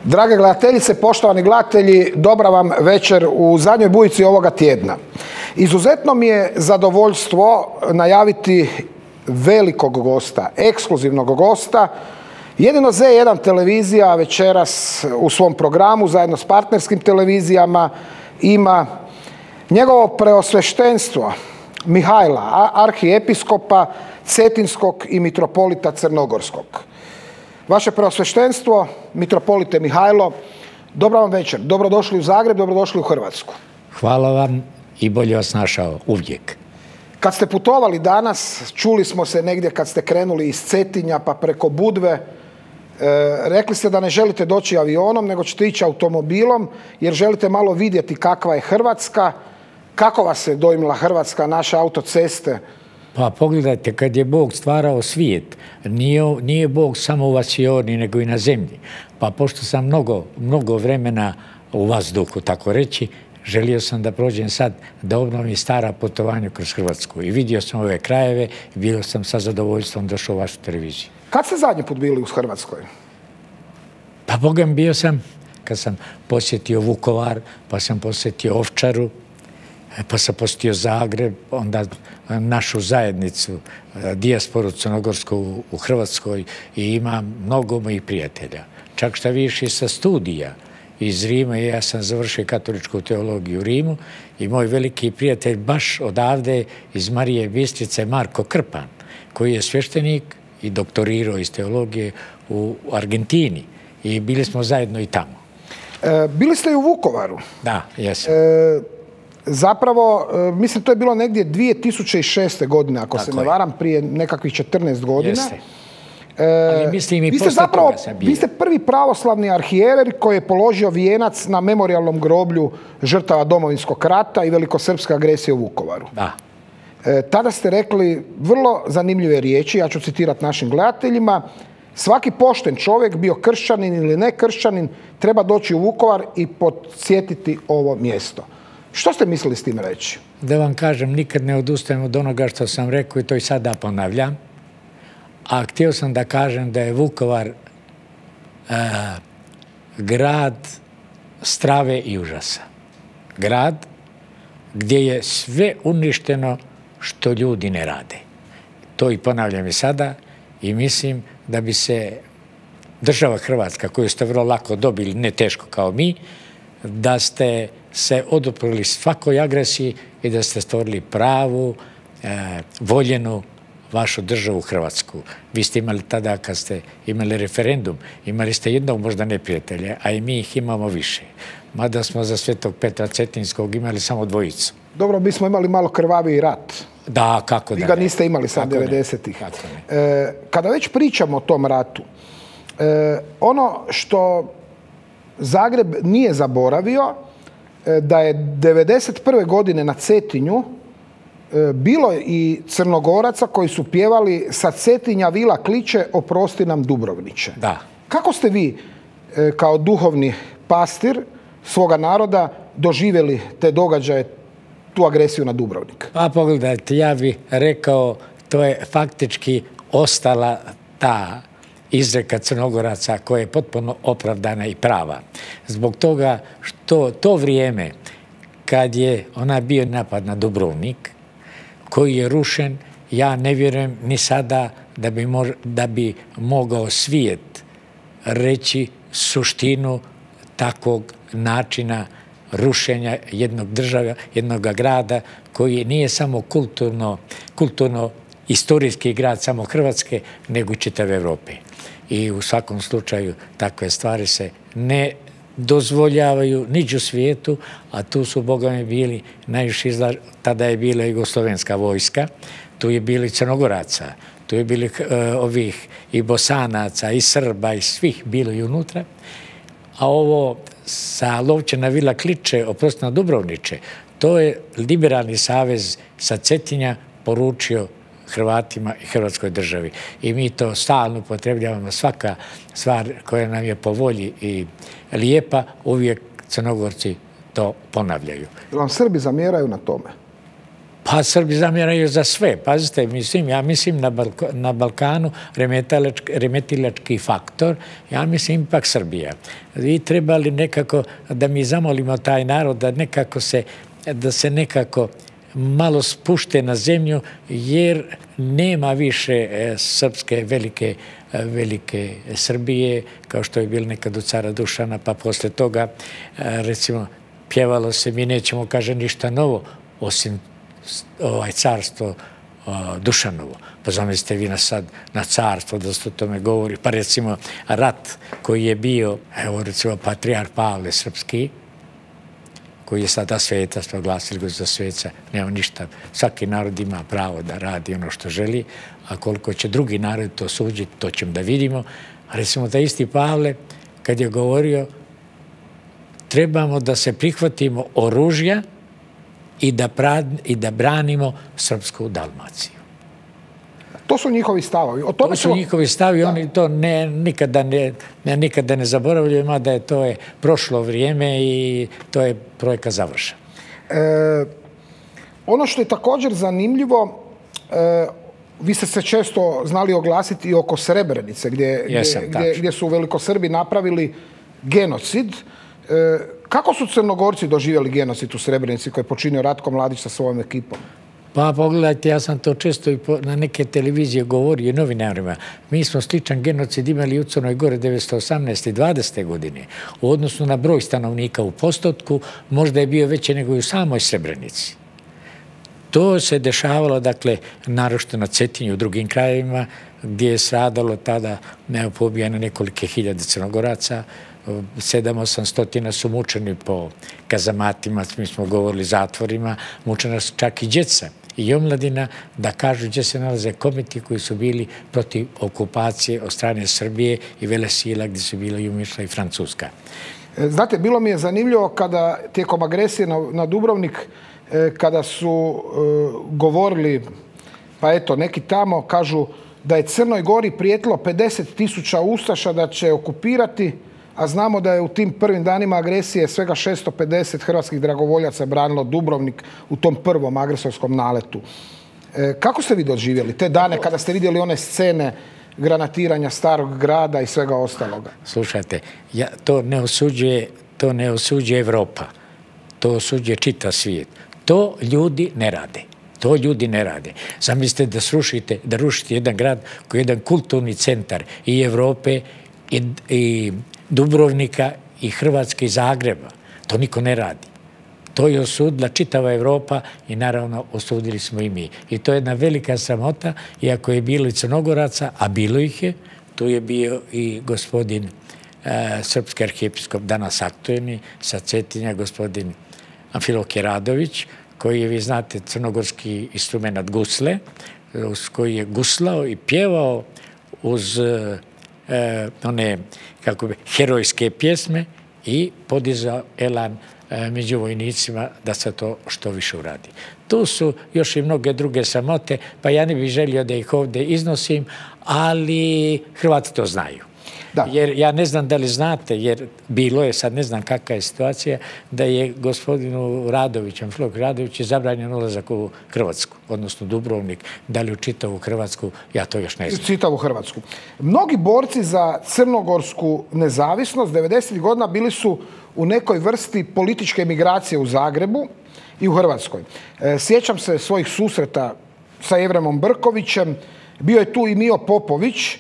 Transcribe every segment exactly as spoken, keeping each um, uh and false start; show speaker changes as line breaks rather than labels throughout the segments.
Drage gledateljice, poštovani gledatelji, dobra vam večer u zadnjoj bujici ovoga tjedna. Izuzetno mi je zadovoljstvo najaviti velikog gosta, ekskluzivnog gosta. Jedino Z jedan televizija večeras u svom programu zajedno s partnerskim televizijama ima njegovo preosveštenstvo Mihajla, arhiepiskopa Cetinskog i mitropolita Crnogorskog. Vaše preosveštenstvo, mitropolite Mihajlo, dobra vam večer. Dobrodošli u Zagreb, dobrodošli u Hrvatsku.
Hvala vam i bolje vas našao uvijek.
Kad ste putovali danas, čuli smo se negdje kad ste krenuli iz Cetinja pa preko Budve, e, rekli ste da ne želite doći avionom, nego ćete ići automobilom, jer želite malo vidjeti kakva je Hrvatska. Kako vas je dojmila Hrvatska, naše autoceste?
Pa pogledajte, kad je Bog stvarao svijet, nije, nije Bog samo u vasioni, nego i na zemlji. Pa pošto sam mnogo, mnogo vremena u vazduhu, tako reći, želio sam da prođem sad, da obnovim stara putovanja kroz Hrvatsku. I vidio sam ove krajeve i bio sam sa zadovoljstvom došao u vašu televiziju.
Kad ste zadnji put bili u Hrvatskoj?
Pa Bogam, bio sam kad sam posjetio Vukovar, pa sam posjetio Ovčaru, pa sam posjetio Zagreb, onda našu zajednicu, dijasporu crnogorsku u Hrvatskoj, i imam mnogo mojih prijatelja. Čak šta više sa studija iz Rima, ja sam završio katoličku teologiju u Rimu i moj veliki prijatelj baš odavde iz Marije Bistrice, Marko Krpan, koji je svještenik i doktorirao iz teologije u Argentini, i bili smo zajedno i tamo.
E, bili ste i u Vukovaru.
Da, jesam.
E, Zapravo, mislim, to je bilo negdje dvije tisuće šeste. godine, ako se ne varam, prije nekakvih četrnaest godina.
Jeste. Ali mislim i posle toga sam bio.
Vi ste prvi pravoslavni arhijerer koji je položio vijenac na memorijalnom groblju žrtava Domovinskog rata i velikosrpske agresije u Vukovaru.
Da.
E, tada ste rekli vrlo zanimljive riječi, ja ću citirati našim gledateljima: svaki pošten čovjek, bio kršćanin ili ne kršćanin, treba doći u Vukovar i podsjetiti ovo mjesto. Što ste mislili s tim reći?
Da vam kažem, nikad ne odustajem od onoga što sam rekao i to i sada ponavljam. A htio sam da kažem da je Vukovar uh, grad strave i užasa. Grad gdje je sve uništeno što ljudi ne rade. To i ponavljam i sada, i mislim da bi se država Hrvatska, koju ste vrlo lako dobili, ne teško kao mi, da ste se oduprli svakoj agresiji i da ste stvorili pravu, e, voljenu vašu državu Hrvatsku. Vi ste imali tada, kad ste imali referendum, imali ste jednog možda neprijatelja, a i mi ih imamo više. Mada smo za Svetog Petra Cetinskog imali samo dvojicu.
Dobro, mi smo imali malo krvaviji rat.
Da, kako da ne.
Vi ga niste imali sad devedesetih. E, kada već pričamo o tom ratu, e, ono što Zagreb nije zaboravio, da je devedeset prve. godine na Cetinju bilo i Crnogoraca koji su pjevali sa Cetinja vila kliče, oprosti nam Dubrovniče.
Da.
Kako ste vi kao duhovni pastir svoga naroda doživjeli te događaje, tu agresiju na Dubrovnik?
Pa pogledajte, ja bih rekao, to je faktički ostala ta izreka Crnogoraca koja je potpuno opravdana i prava. Zbog toga što to vrijeme kad je ona bio napad na Dubrovnik, koji je rušen, ja ne vjerujem ni sada da bi, mož, da bi mogao svijet reći suštinu takvog načina rušenja jednog država, jednog grada koji nije samo kulturno, kulturno istorijski grad samo Hrvatske, nego i čitave Evrope. I u svakom slučaju takve stvari se ne dozvoljavaju niđe u svijetu, a tu su, Boga mi, bili najviše izlaž... Tada je bila jugoslovenska vojska, tu je bili Crnogoraca, tu je bili uh, ovih i Bosanaca, i Srba, i svih bilo i unutra. A ovo sa Lovćena vila kliče, oprosti na Dubrovniče, to je Liberalni savez sa Cetinja poručio Hrvatima i Hrvatskoj državi. I mi to stalno upotrebljavamo. Svaka stvar koja nam je po volji i lijepa, uvijek Crnogorci to ponavljaju.
Vam Srbi zamjeraju na tome?
Pa Srbi zamjeraju za sve. Pazite, mislim, ja mislim na, Balko, na Balkanu remetilački faktor, ja mislim ipak Srbija. I trebali nekako da mi zamolimo taj narod da nekako se, da se nekako malo spušte na zemlju, jer nema više srpske velike, velike Srbije, kao što je bilo nekad u cara Dušana, pa posle toga, recimo, pjevalo se, mi nećemo, kaže, ništa novo, osim ovaj carstvo Dušanovo. Pa zamislite vi nas sad na carstvo, da se o tome govori. Pa recimo rat koji je bio, evo recimo patrijarh Pavle Srpski, koji je sada sveta, proglasili ga za sveca, nema ništa. Svaki narod ima pravo da radi ono što želi, a koliko će drugi narod to suđiti, to ćemo da vidimo. A recimo da isti Pavle, kad je govorio, trebamo da se prihvatimo oružja i da, pra, i da branimo srpsku Dalmaciju.
To su njihovi stavovi. O
tome to su ćemo... njihovi stavi, da. Oni to ne, nikada, ne, ne, nikada ne zaboravljaju, mada je to je prošlo vrijeme i to je projekat završen.
E, ono što je također zanimljivo, e, vi ste se često znali oglasiti i oko Srebrenice, gdje,
Jesam,
gdje, gdje su velikosrbi napravili genocid. E, kako su Crnogorci doživjeli genocid u Srebrenici koji je počinio Ratko Mladić sa svojom ekipom?
Pa pogledajte, ja sam to često i na neke televizije govorio i novinarima. Mi smo sličan genocid imali u Crnoj Gori devetsto osamnaeste i dvadesete godine. U odnosu na broj stanovnika u postotku, možda je bio veći nego i u samoj Srebrenici. To se dešavalo, dakle, naročito na Cetinju i u drugim krajevima, gdje je stradalo tada neopobijeno nekolike hiljade Crnogoraca, sedam osam stotina su mučeni po kazamatima, mi smo govorili zatvorima, mučena su čak i djeca i omladina, da kažu gdje se nalaze komiti koji su bili protiv okupacije od strane Srbije i velesila gdje su bila i umišla i Francuska.
Znate, bilo mi je zanimljivo kada tijekom agresije na, na Dubrovnik, kada su uh, govorili, pa eto, neki tamo kažu da je Crnoj Gori prijetilo pedeset tisuća ustaša da će okupirati, a znamo da je u tim prvim danima agresije svega šesto pedeset hrvatskih dragovoljaca branilo Dubrovnik u tom prvom agresorskom naletu. E, kako ste vi doživjeli te dane kada ste vidjeli one scene granatiranja starog grada i svega ostaloga?
Slušajte, ja, to ne osuđuje, to ne osuđuje Evropa. To osuđuje čitav svijet. To ljudi ne rade. To ljudi ne rade. Zamislite da srušite, da rušite jedan grad koji je jedan kulturni centar i Evrope i, i Dubrovnika i Hrvatske i Zagreba. To niko ne radi. To je osudila čitava Evropa i naravno osudili smo i mi. I to je jedna velika sramota, iako je bilo i Crnogoraca, a bilo ih je, tu je bio i gospodin e, srpski arhijepiskop, danas aktuelni, sa Cetinja, gospodin Amfilohije Radović, koji je, vi znate, crnogorski instrument gusle, uz koji je guslao i pjevao uz e, one, kako bi, herojske pjesme i podizao elan e, među vojnicima da se to što više uradi. Tu su još i mnoge druge sramote, pa ja ne bih želio da ih ovdje iznosim, ali Hrvati to znaju. Da. Jer ja ne znam da li znate, jer bilo je, sad ne znam kakva je situacija, da je gospodinu Radoviću, Amfilohije Radović, zabranjen ulazak u Hrvatsku, odnosno Dubrovnik, da li u čitavu Hrvatsku, ja to još ne znam.
Čitavu Hrvatsku. Mnogi borci za crnogorsku nezavisnost devedesetih godina bili su u nekoj vrsti političke migracije u Zagrebu i u Hrvatskoj. Sjećam se svojih susreta sa Jevremom Brkovićem, bio je tu i Mio Popović.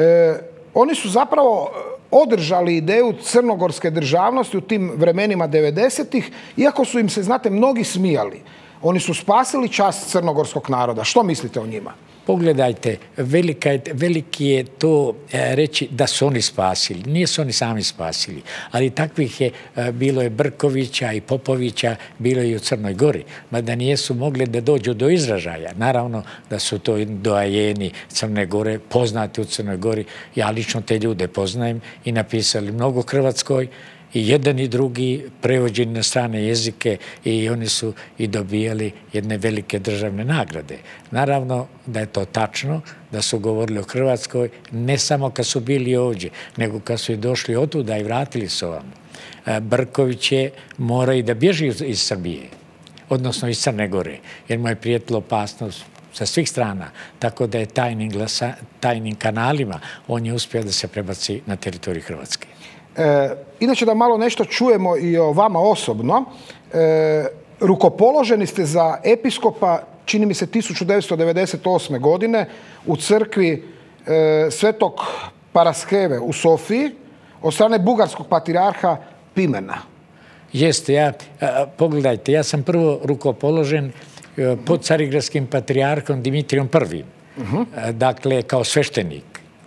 Oni su zapravo održali ideju crnogorske državnosti u tim vremenima devedesetih, iako su im se, znate, mnogi smijali. Oni su spasili čast crnogorskog naroda. Što mislite o njima?
Pogledajte, velika je, veliki je to e, reći da su oni spasili. Nije su oni sami spasili, ali takvih je, e, bilo je Brkovića i Popovića, bilo je i u Crnoj Gori, mada nijesu mogli da dođu do izražaja. Naravno da su to doajeni Crne Gore, poznati u Crnoj Gori. Ja lično te ljude poznajem i napisali mnogo Hrvatskoj, i jedan i drugi prevođeni na strane jezike i oni su i dobijali jedne velike državne nagrade. Naravno da je to tačno, da su govorili o Hrvatskoj, ne samo kad su bili ovdje, nego kad su i došli otuda i vratili se ovamo. Brković je mora i da bježi iz Srbije. odnosno iz Crne Gore, jer mu je prijetila opasnost sa svih strana, tako da je tajnim, glasa, tajnim kanalima on je uspio da se prebaci na teritoriju Hrvatske.
E, inače da malo nešto čujemo i o vama osobno. E, rukopoloženi ste za episkopa, čini mi se tisuću devetsto devedeset osme. godine u crkvi e, Svetog Paraskeve u Sofiji od strane bugarskog patrijarha Pimena.
Jeste, ja, a, pogledajte, ja sam prvo rukopoložen a, pod carigradskim patrijarhom Dimitrijom prvim. Uh-huh. a, dakle, kao sveštenik.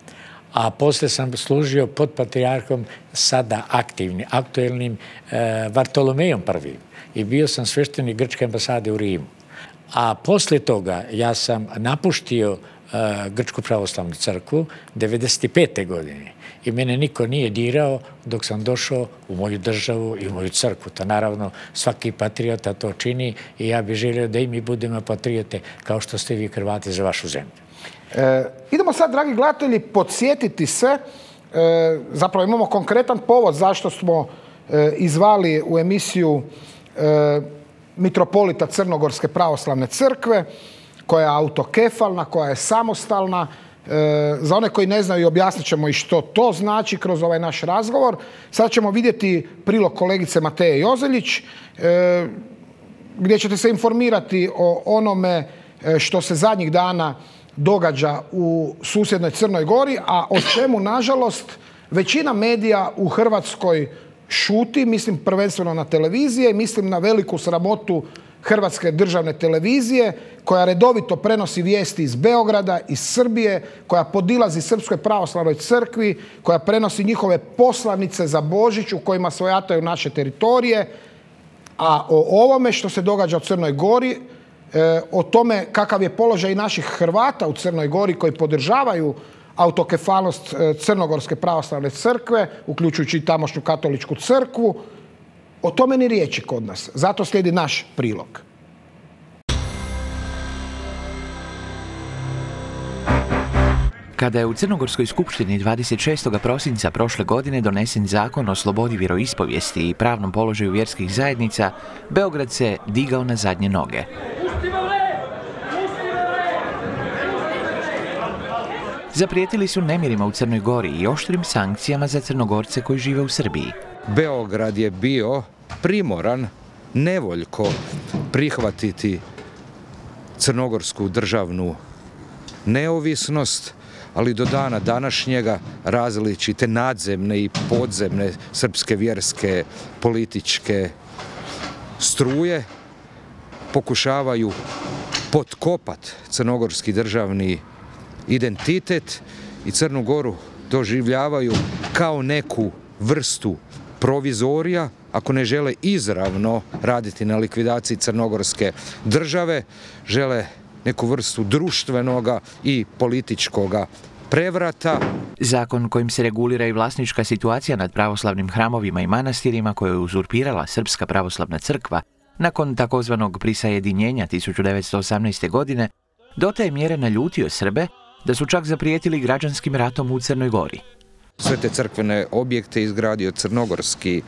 A posle sam služio pod patrijarhom sada aktivnim, aktuelnim a, Vartolomejom prvim. I bio sam sveštenik grčke ambasade u Rimu. A posle toga ja sam napuštio uh, Grčku pravoslavnu crkvu devedeset pete. godine i mene niko nije dirao dok sam došao u moju državu i u moju crkvu. To naravno svaki patriota to čini i ja bih želio da i mi budemo patriote kao što ste vi Hrvati za vašu zemlju.
E, idemo sad, dragi gledatelji, podsjetiti se, e, zapravo imamo konkretan povod zašto smo e, izvali u emisiju e, mitropolita Crnogorske pravoslavne crkve, koja je autokefalna, koja je samostalna. E, za one koji ne znaju, objasnit ćemo i što to znači kroz ovaj naš razgovor. Sad ćemo vidjeti prilog kolegice Mateje Jozeljić, e, gdje ćete se informirati o onome što se zadnjih dana događa u susjednoj Crnoj Gori, a o čemu, nažalost, većina medija u Hrvatskoj šuti, mislim prvenstveno na televizije, mislim na veliku sramotu Hrvatske državne televizije, koja redovito prenosi vijesti iz Beograda, iz Srbije, koja podilazi Srpskoj pravoslavnoj crkvi, koja prenosi njihove poslanice za Božić u kojima svojataju naše teritorije, a o ovome što se događa u Crnoj Gori, o tome kakav je položaj naših Hrvata u Crnoj Gori koji podržavaju autokefalnost Crnogorske pravoslavne crkve, uključujući i tamošnju katoličku crkvu, o tome ni riječi kod nas. Zato slijedi naš prilog.
Kada je u Crnogorskoj skupštini dvadeset šestog prosinca prošle godine donesen zakon o slobodi vjeroispovijesti i pravnom položaju vjerskih zajednica, Beograd se digao na zadnje noge. Zaprijetili su nemirima u Crnoj Gori i oštrim sankcijama za Crnogorce koji žive u Srbiji.
Beograd je bio primoran nevoljko prihvatiti crnogorsku državnu neovisnost, ali do dana današnjega različite nadzemne i podzemne srpske vjerske političke struje pokušavaju potkopat crnogorski državni identitet i Crnu Goru doživljavaju kao neku vrstu provizorija, ako ne žele izravno raditi na likvidaciji crnogorske države, žele neku vrstu društvenoga i političkoga prevrata.
Zakon kojim se regulira i vlasnička situacija nad pravoslavnim hramovima i manastirima koje je uzurpirala Srpska pravoslavna crkva nakon takozvanog prisajedinjenja tisuću devetsto osamnaeste. godine, do te mjere naljutio Srbe da su čak zaprijetili građanskim ratom u Crnoj Gori.
Sve te crkvene objekte izgradio crnogorski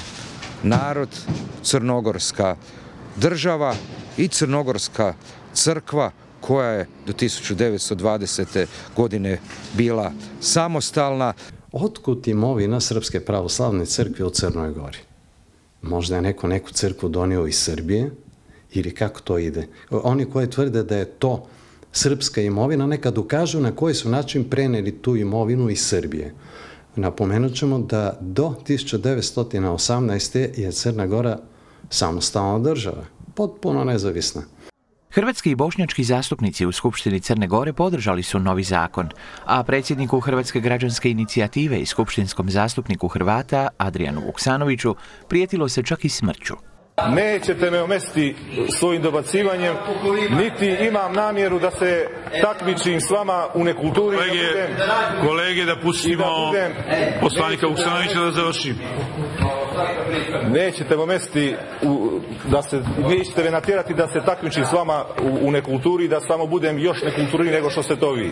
narod, crnogorska država i crnogorska crkva koja je do tisuću devetsto dvadesete. godine bila samostalna.
Otkud imovina Srpske pravoslavne crkve u Crnoj Gori? Možda je neko neku crkvu donio iz Srbije ili kako to ide? Oni koji tvrde da je to srpska imovina, nekad ukažu na koji su način preneli tu imovinu iz Srbije. Napomenut ćemo da do tisuću devetsto osamnaeste. je Crna Gora samostalna država, potpuno nezavisna.
Hrvatski i bošnjački zastupnici u Skupštini Crne Gore podržali su novi zakon, a predsjedniku Hrvatske građanske inicijative i skupštinskom zastupniku Hrvata, Adrianu Vuksanoviću, prijetilo se čak i smrću.
Nećete me omesti svojim dobacivanjem, niti imam namjeru da se takmičim s vama u nekulturi.
Kolege, kolege da pustimo poslanika Vuksanovića da završi.
nećete me mesti, u, da se, nećete me natjerati da se takmičim s vama u, u nekulturi i da samo budem još nekulturniji nego što ste to vi.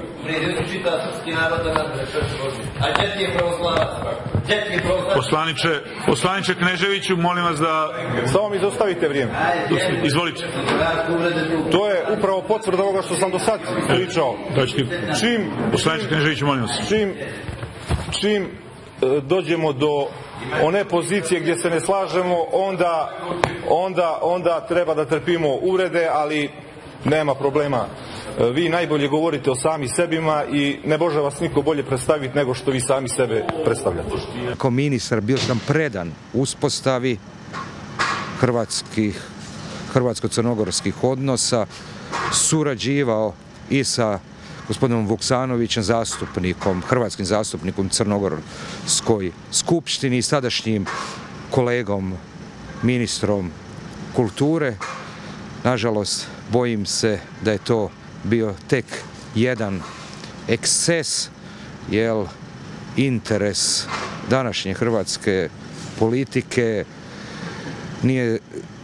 Poslaniče, poslaniče Kneževiću, molim vas da...
Samo mi zaustavite vrijeme.
Izvolite.
To je upravo potvrda ovoga što sam do sad pričao. Čim...
Poslaniče Kneževiću, molim vas.
Čim, čim dođemo do one pozicije gdje se ne slažemo, onda, onda, onda treba da trpimo uvrede, ali nema problema. Vi najbolje govorite o sami sebima i ne može vas niko bolje predstaviti nego što vi sami sebe predstavljate.
Kao ministar bio sam predan uspostavi hrvatskih, hrvatsko-crnogorskih odnosa, surađivao i sa gospodinom Vuksanovićem, zastupnikom, hrvatskim zastupnikom Crnogorskoj skupštini i sadašnjim kolegom, ministrom kulture. Nažalost, bojim se da je to bio tek jedan eksces, jer interes današnje hrvatske politike nije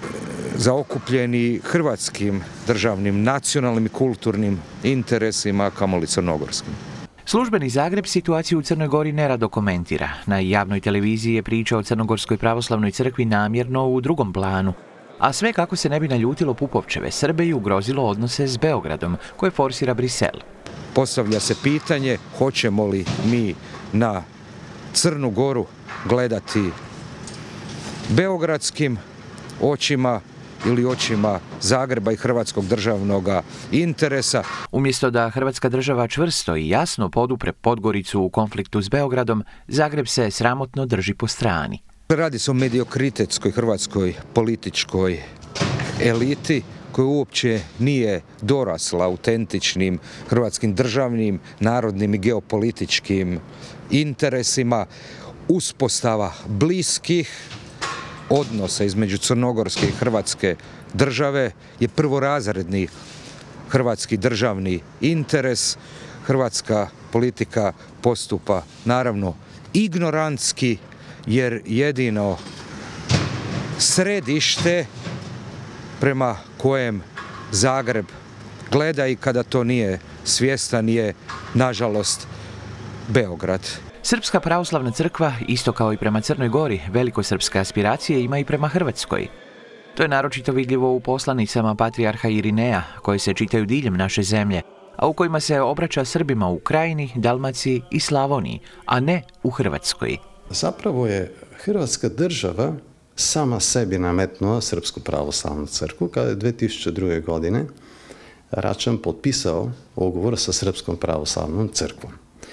zaokupljeni hrvatskim državnim, nacionalnim i kulturnim interesima, a kamoli crnogorskim.
Službeni Zagreb situaciju u Crnoj Gori nerado komentira. Na javnoj televiziji je priča o Crnogorskoj pravoslavnoj crkvi namjerno u drugom planu, a sve kako se ne bi naljutilo Pupovčeve Srbe i ugrozilo odnose s Beogradom, koje forsira Brisel.
Postavlja se pitanje hoćemo li mi na Crnu Goru gledati beogradskim očima ili očima Zagreba i hrvatskog državnog interesa.
Umjesto da Hrvatska država čvrsto i jasno podupre Podgoricu u konfliktu s Beogradom, Zagreb se sramotno drži po strani.
Radi se o mediokritetskoj hrvatskoj političkoj eliti koja uopće nije dorasla autentičnim hrvatskim državnim, narodnim i geopolitičkim interesima. Uspostava bliskih odnosa između crnogorske i hrvatske države je prvorazredni hrvatski državni interes. Hrvatska politika postupa naravno ignorantski, jer jedino središte prema kojem Zagreb gleda i kada to nije svjestan je, nažalost, Beograd.
Srpska pravoslavna crkva, isto kao i prema Crnoj Gori, velikosrpske aspiracije ima i prema Hrvatskoj. To je naročito vidljivo u poslanicama patrijarha Irineja, koje se čitaju diljem naše zemlje, a u kojima se obraća Srbima u Krajini, Dalmaciji i Slavoniji, a ne u Hrvatskoj.
Zapravo je Hrvatska država sama sebi nametnula Srpsku pravoslavnu crkvu kada je dve tisuće druge. godine Račan potpisao ugovor sa Srpskom pravoslavnom crkvom.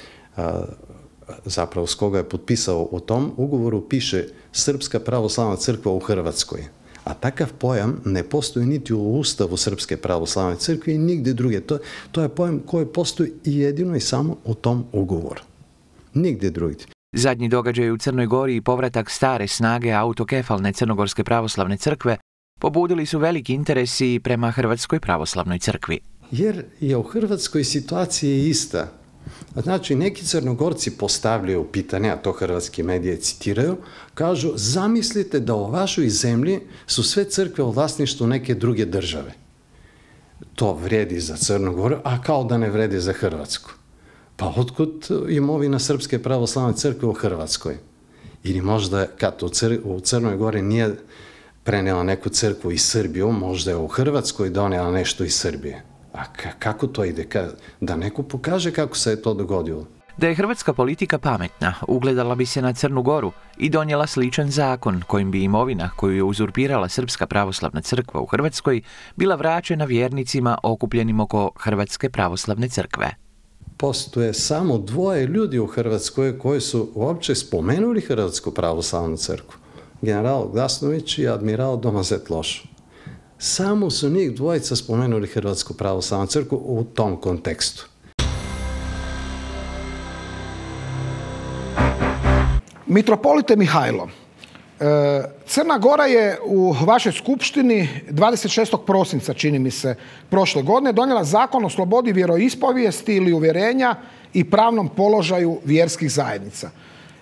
Zapravo s koga je potpisao u tom ugovoru piše Srpska pravoslavna crkva u Hrvatskoj. A takav pojam ne postoji niti u Ustavu Srpske pravoslavne crkve i nigdje druge. To, to je pojam koji postoji jedino i samo u tom ugovoru. Nigdje drugdje.
Zadnji događaj u Crnoj Gori i povratak stare snage autokefalne Crnogorske pravoslavne crkve pobudili su veliki interesi prema Hrvatskoj pravoslavnoj crkvi.
Jer je u Hrvatskoj situacija ista. Znači, neki Crnogorci postavljaju pitanje, a to hrvatski medije citiraju, kažu, zamislite da u vašoj zemlji su sve crkve u vlasništvu neke druge države. To vredi za Crnu Goru, a kao da ne vredi za Hrvatsku. Pa otkud imovina Srpske pravoslavne crkve u Hrvatskoj? Ili možda kad u, Cr u Crnoj Gori nije prenela neku crkvu iz Srbije, možda je u Hrvatskoj donela nešto iz Srbije. A kako to ide? Da neko pokaže kako se je to dogodilo.
Da je hrvatska politika pametna, ugledala bi se na Crnu Goru i donijela sličan zakon kojim bi imovina koju je uzurpirala Srpska pravoslavna crkva u Hrvatskoj bila vraćena vjernicima okupljenim oko Hrvatske pravoslavne crkve.
Postoje samo dvoje ljudi u Hrvatskoj koji su uopće spomenuli Hrvatsku pravoslavnu crkvu. General Glasnović i admiral Domazet Loš. Samo su njih dvojica spomenuli Hrvatsku pravoslavnu crkvu u tom kontekstu.
Mitropolite Mihajlo, Crna Gora je u vašoj skupštini dvadeset šestog prosinca, čini mi se, prošle godine donijela zakon o slobodi vjeroispovijesti ili uvjerenja i pravnom položaju vjerskih zajednica.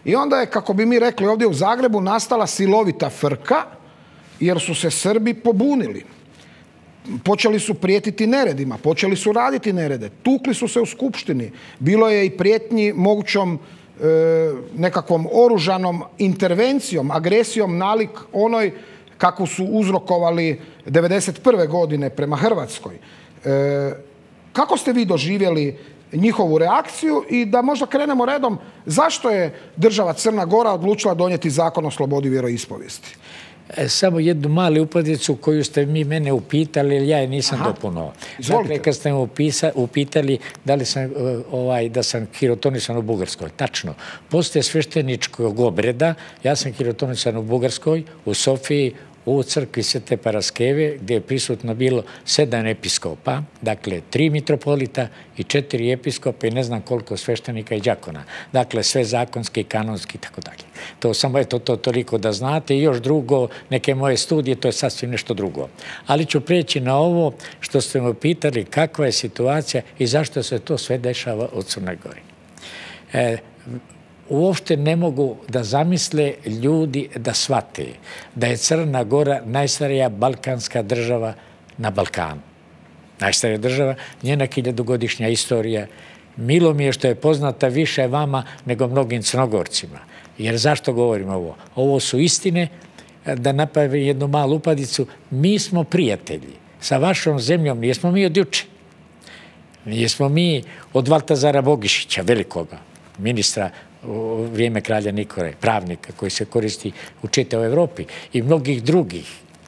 I onda je, kako bi mi rekli ovdje u Zagrebu, nastala silovita frka jer su se Srbi pobunili. Počeli su prijetiti neredima, počeli su raditi nerede, tukli su se u skupštini. Bilo je i prijetnji mogućom e, nekakvom oružanom intervencijom, agresijom nalik onoj kakvu su uzrokovali devedeset prve godine prema Hrvatskoj. E, kako ste vi doživjeli njihovu reakciju i da možda krenemo redom, zašto je država Crna Gora odlučila donijeti zakon o slobodi vjeroispovijesti?
Samo jednu malu upadicu koju ste mi mene upitali, jer ja je nisam dopunovao. Dakle, kad ste me upitali da li sam, ovaj, da sam hirotonisan u Bugarskoj. Tačno. Poslije svešteničkog obreda, ja sam hirotonisan u Bugarskoj, u Sofiji, u crkvi Svete Paraskeve, gdje je prisutno bilo sedam episkopa, dakle tri mitropolita i četiri episkopa i ne znam koliko sveštenika i đakona. Dakle, sve zakonski, kanonski i tako dalje. To samo je to, to toliko da znate. I još drugo, neke moje studije, to je sasvim nešto drugo. Ali ću preći na ovo što ste me pitali kakva je situacija i zašto se to sve dešava u Crnoj Gori. E, Uopšte ne mogu da zamisle ljudi da shvate da je Crna Gora najstarija balkanska država na Balkanu. Najstarija država, njena hiljadugodišnja istorija. Milo mi je što je poznata više vama nego mnogim Crnogorcima. Jer zašto govorim ovo? Ovo su istine, da napravim jednu malu upadicu. Mi smo prijatelji. Sa vašom zemljom nismo mi od juče. Nismo mi od Valtazara Bogišića, velikoga ministra u vrijeme kralja Nikole, pravnika koji se koristi u čitavoj Evropi i mnogih drugih.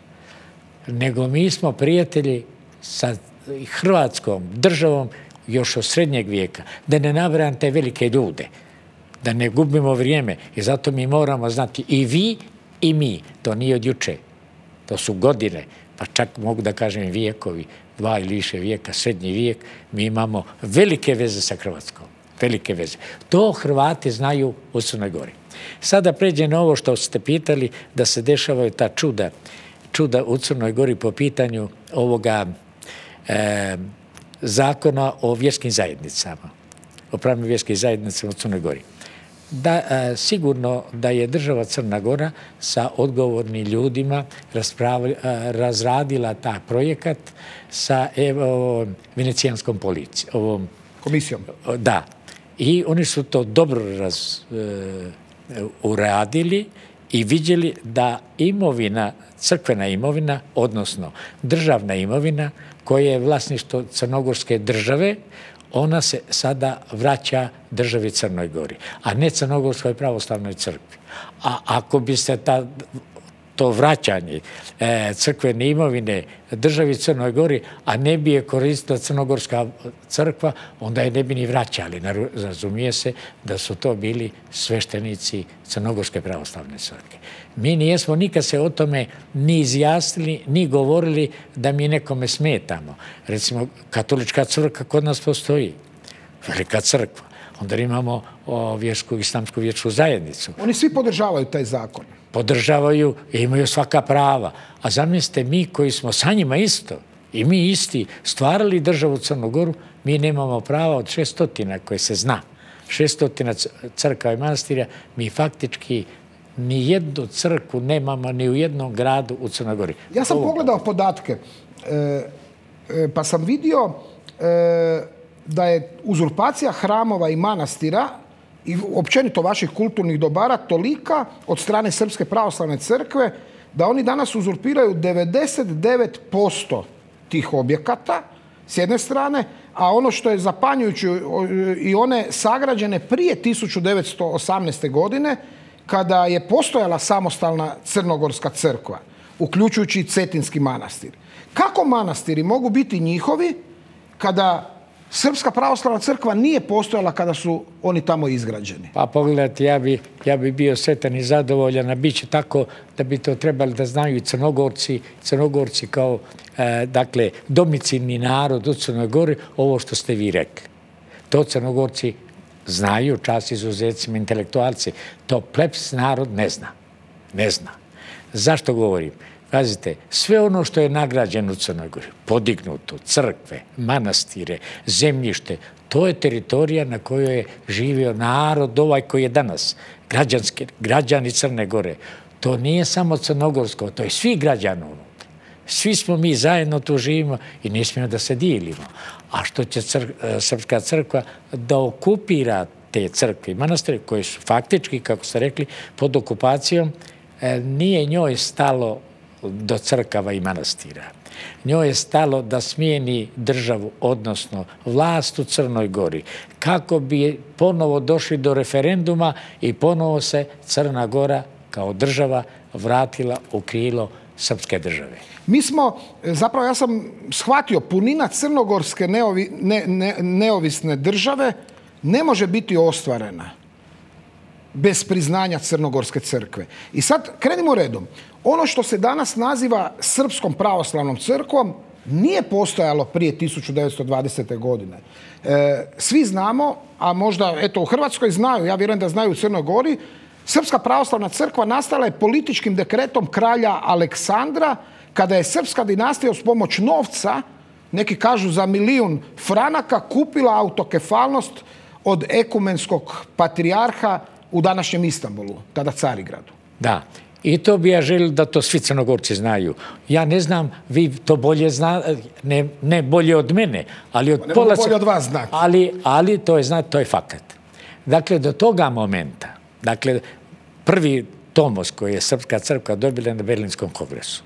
Nego mi smo prijatelji sa Hrvatskom državom još od srednjeg vijeka. Da ne nabrajam te velike ljude, da ne gubimo vrijeme i zato mi moramo znati i vi i mi. To nije od juče. To su godine, pa čak mogu da kažem vijekovi, dva ili više vijeka, srednji vijek. Mi imamo velike veze sa Hrvatskom. Velike veze. To Hrvati znaju u Crnoj Gori. Sada pređe na ovo što ste pitali da se dešavaju ta čuda, čuda u Crnoj Gori po pitanju ovoga e, zakona o vjerskim zajednicama, o pravim vjerskim zajednicama u Crnoj Gori. Da, e, sigurno da je država Crna Gora sa odgovornim ljudima raspravi, e, razradila taj projekat sa evo, venecijanskom policijom, ovom
komisijom.
Da. I oni su to dobro raz, e, uradili i vidjeli da imovina, crkvena imovina, odnosno državna imovina, koja je vlasništvo Crnogorske države, ona se sada vraća državi Crnoj Gori, a ne Crnogorskoj pravoslavnoj crkvi. A ako bi se ta to vraćanje e, crkvene imovine državi Crnoj Gori, a ne bi je koristila Crnogorska crkva, onda je ne bi ni vraćali. Razumije se da su to bili sveštenici Crnogorske pravoslavne crkve. Mi nijesmo nikad se o tome ni izjasnili, ni govorili da mi nekome smetamo. Recimo, katolička crkva kod nas postoji. Velika crkva. Onda imamo o, vjersku, islamsku vjersku zajednicu.
Oni svi podržavaju taj zakon.
Podržavaju i imaju svaka prava. A zamislite, mi koji smo sa njima isto, i mi isti stvarali državu Crnu Goru, mi nemamo prava od šestotina koje se zna. Šestotina crkava i manastirja, mi faktički ni jednu crkvu nemamo ni u jednom gradu u Crnoj Gori.
Ja sam Ovo... pogledao podatke, e, e, pa sam vidio e, da je uzurpacija hramova i manastira i općenito vaših kulturnih dobara tolika od strane Srpske pravoslavne crkve da oni danas uzurpiraju devedeset devet posto tih objekata s jedne strane, a ono što je zapanjujuće i one sagrađene prije tisuću devetsto osamnaeste. godine kada je postojala samostalna Crnogorska crkva, uključujući i Cetinski manastir. Kako manastiri mogu biti njihovi kada Srpska pravoslavna crkva nije postojala kada su oni tamo izgrađeni?
Pa pogledajte, ja bi, ja bi bio sretan i zadovoljan, a bit će tako da bi to trebali da znaju i Crnogorci, Crnogorci kao e, dakle, domicilni narod u Crnoj Gori, ovo što ste vi rekli. To Crnogorci znaju, čast izuzecima, intelektualci. To plebs narod ne zna. Ne zna. Zašto govorim? Pazite, sve ono što je nagrađeno u Crnoj Gori, podignuto, crkve, manastire, zemljište, to je teritorija na kojoj je živio narod ovaj koji je danas, građanski, građani Crne Gore. To nije samo crnogorsko, to je svi građani unutra. Svi smo mi zajedno tu živimo i ne smijemo da se dijelimo. A što će Srpska crkva da okupira te crkve i manastire koje su faktički, kako ste rekli, pod okupacijom, nije njoj stalo do crkava i manastira. Njoj je stalo da smijeni državu, odnosno vlast u Crnoj Gori, kako bi ponovo došli do referenduma i ponovo se Crna Gora kao država vratila u krilo srpske države.
Mi smo, zapravo ja sam shvatio, punina crnogorske neovi, ne, ne, neovisne države ne može biti ostvarena bez priznanja Crnogorske crkve. I sad krenimo redom. Ono što se danas naziva Srpskom pravoslavnom crkvom nije postojalo prije tisuću devetsto dvadesete. godine. E, svi znamo, a možda eto u Hrvatskoj znaju, ja vjerujem da znaju u Crnoj Gori, Srpska pravoslavna crkva nastala je političkim dekretom kralja Aleksandra kada je srpska dinastija uz pomoć novca, neki kažu za milijun franaka, kupila autokefalnost od ekumenskog patrijarha u današnjem Istanbulu, tada Carigradu.
Da, i to bi ja želio da to svi Crnogorci znaju. Ja ne znam, vi to bolje znate, ne, ne bolje od mene, ali od
ne
pola...
bolje od vas znati.
Ali, ali to je, znate, to je fakat. Dakle, do toga momenta, dakle, prvi tomos koji je Srpska crkva dobila na Berlinskom kongresu.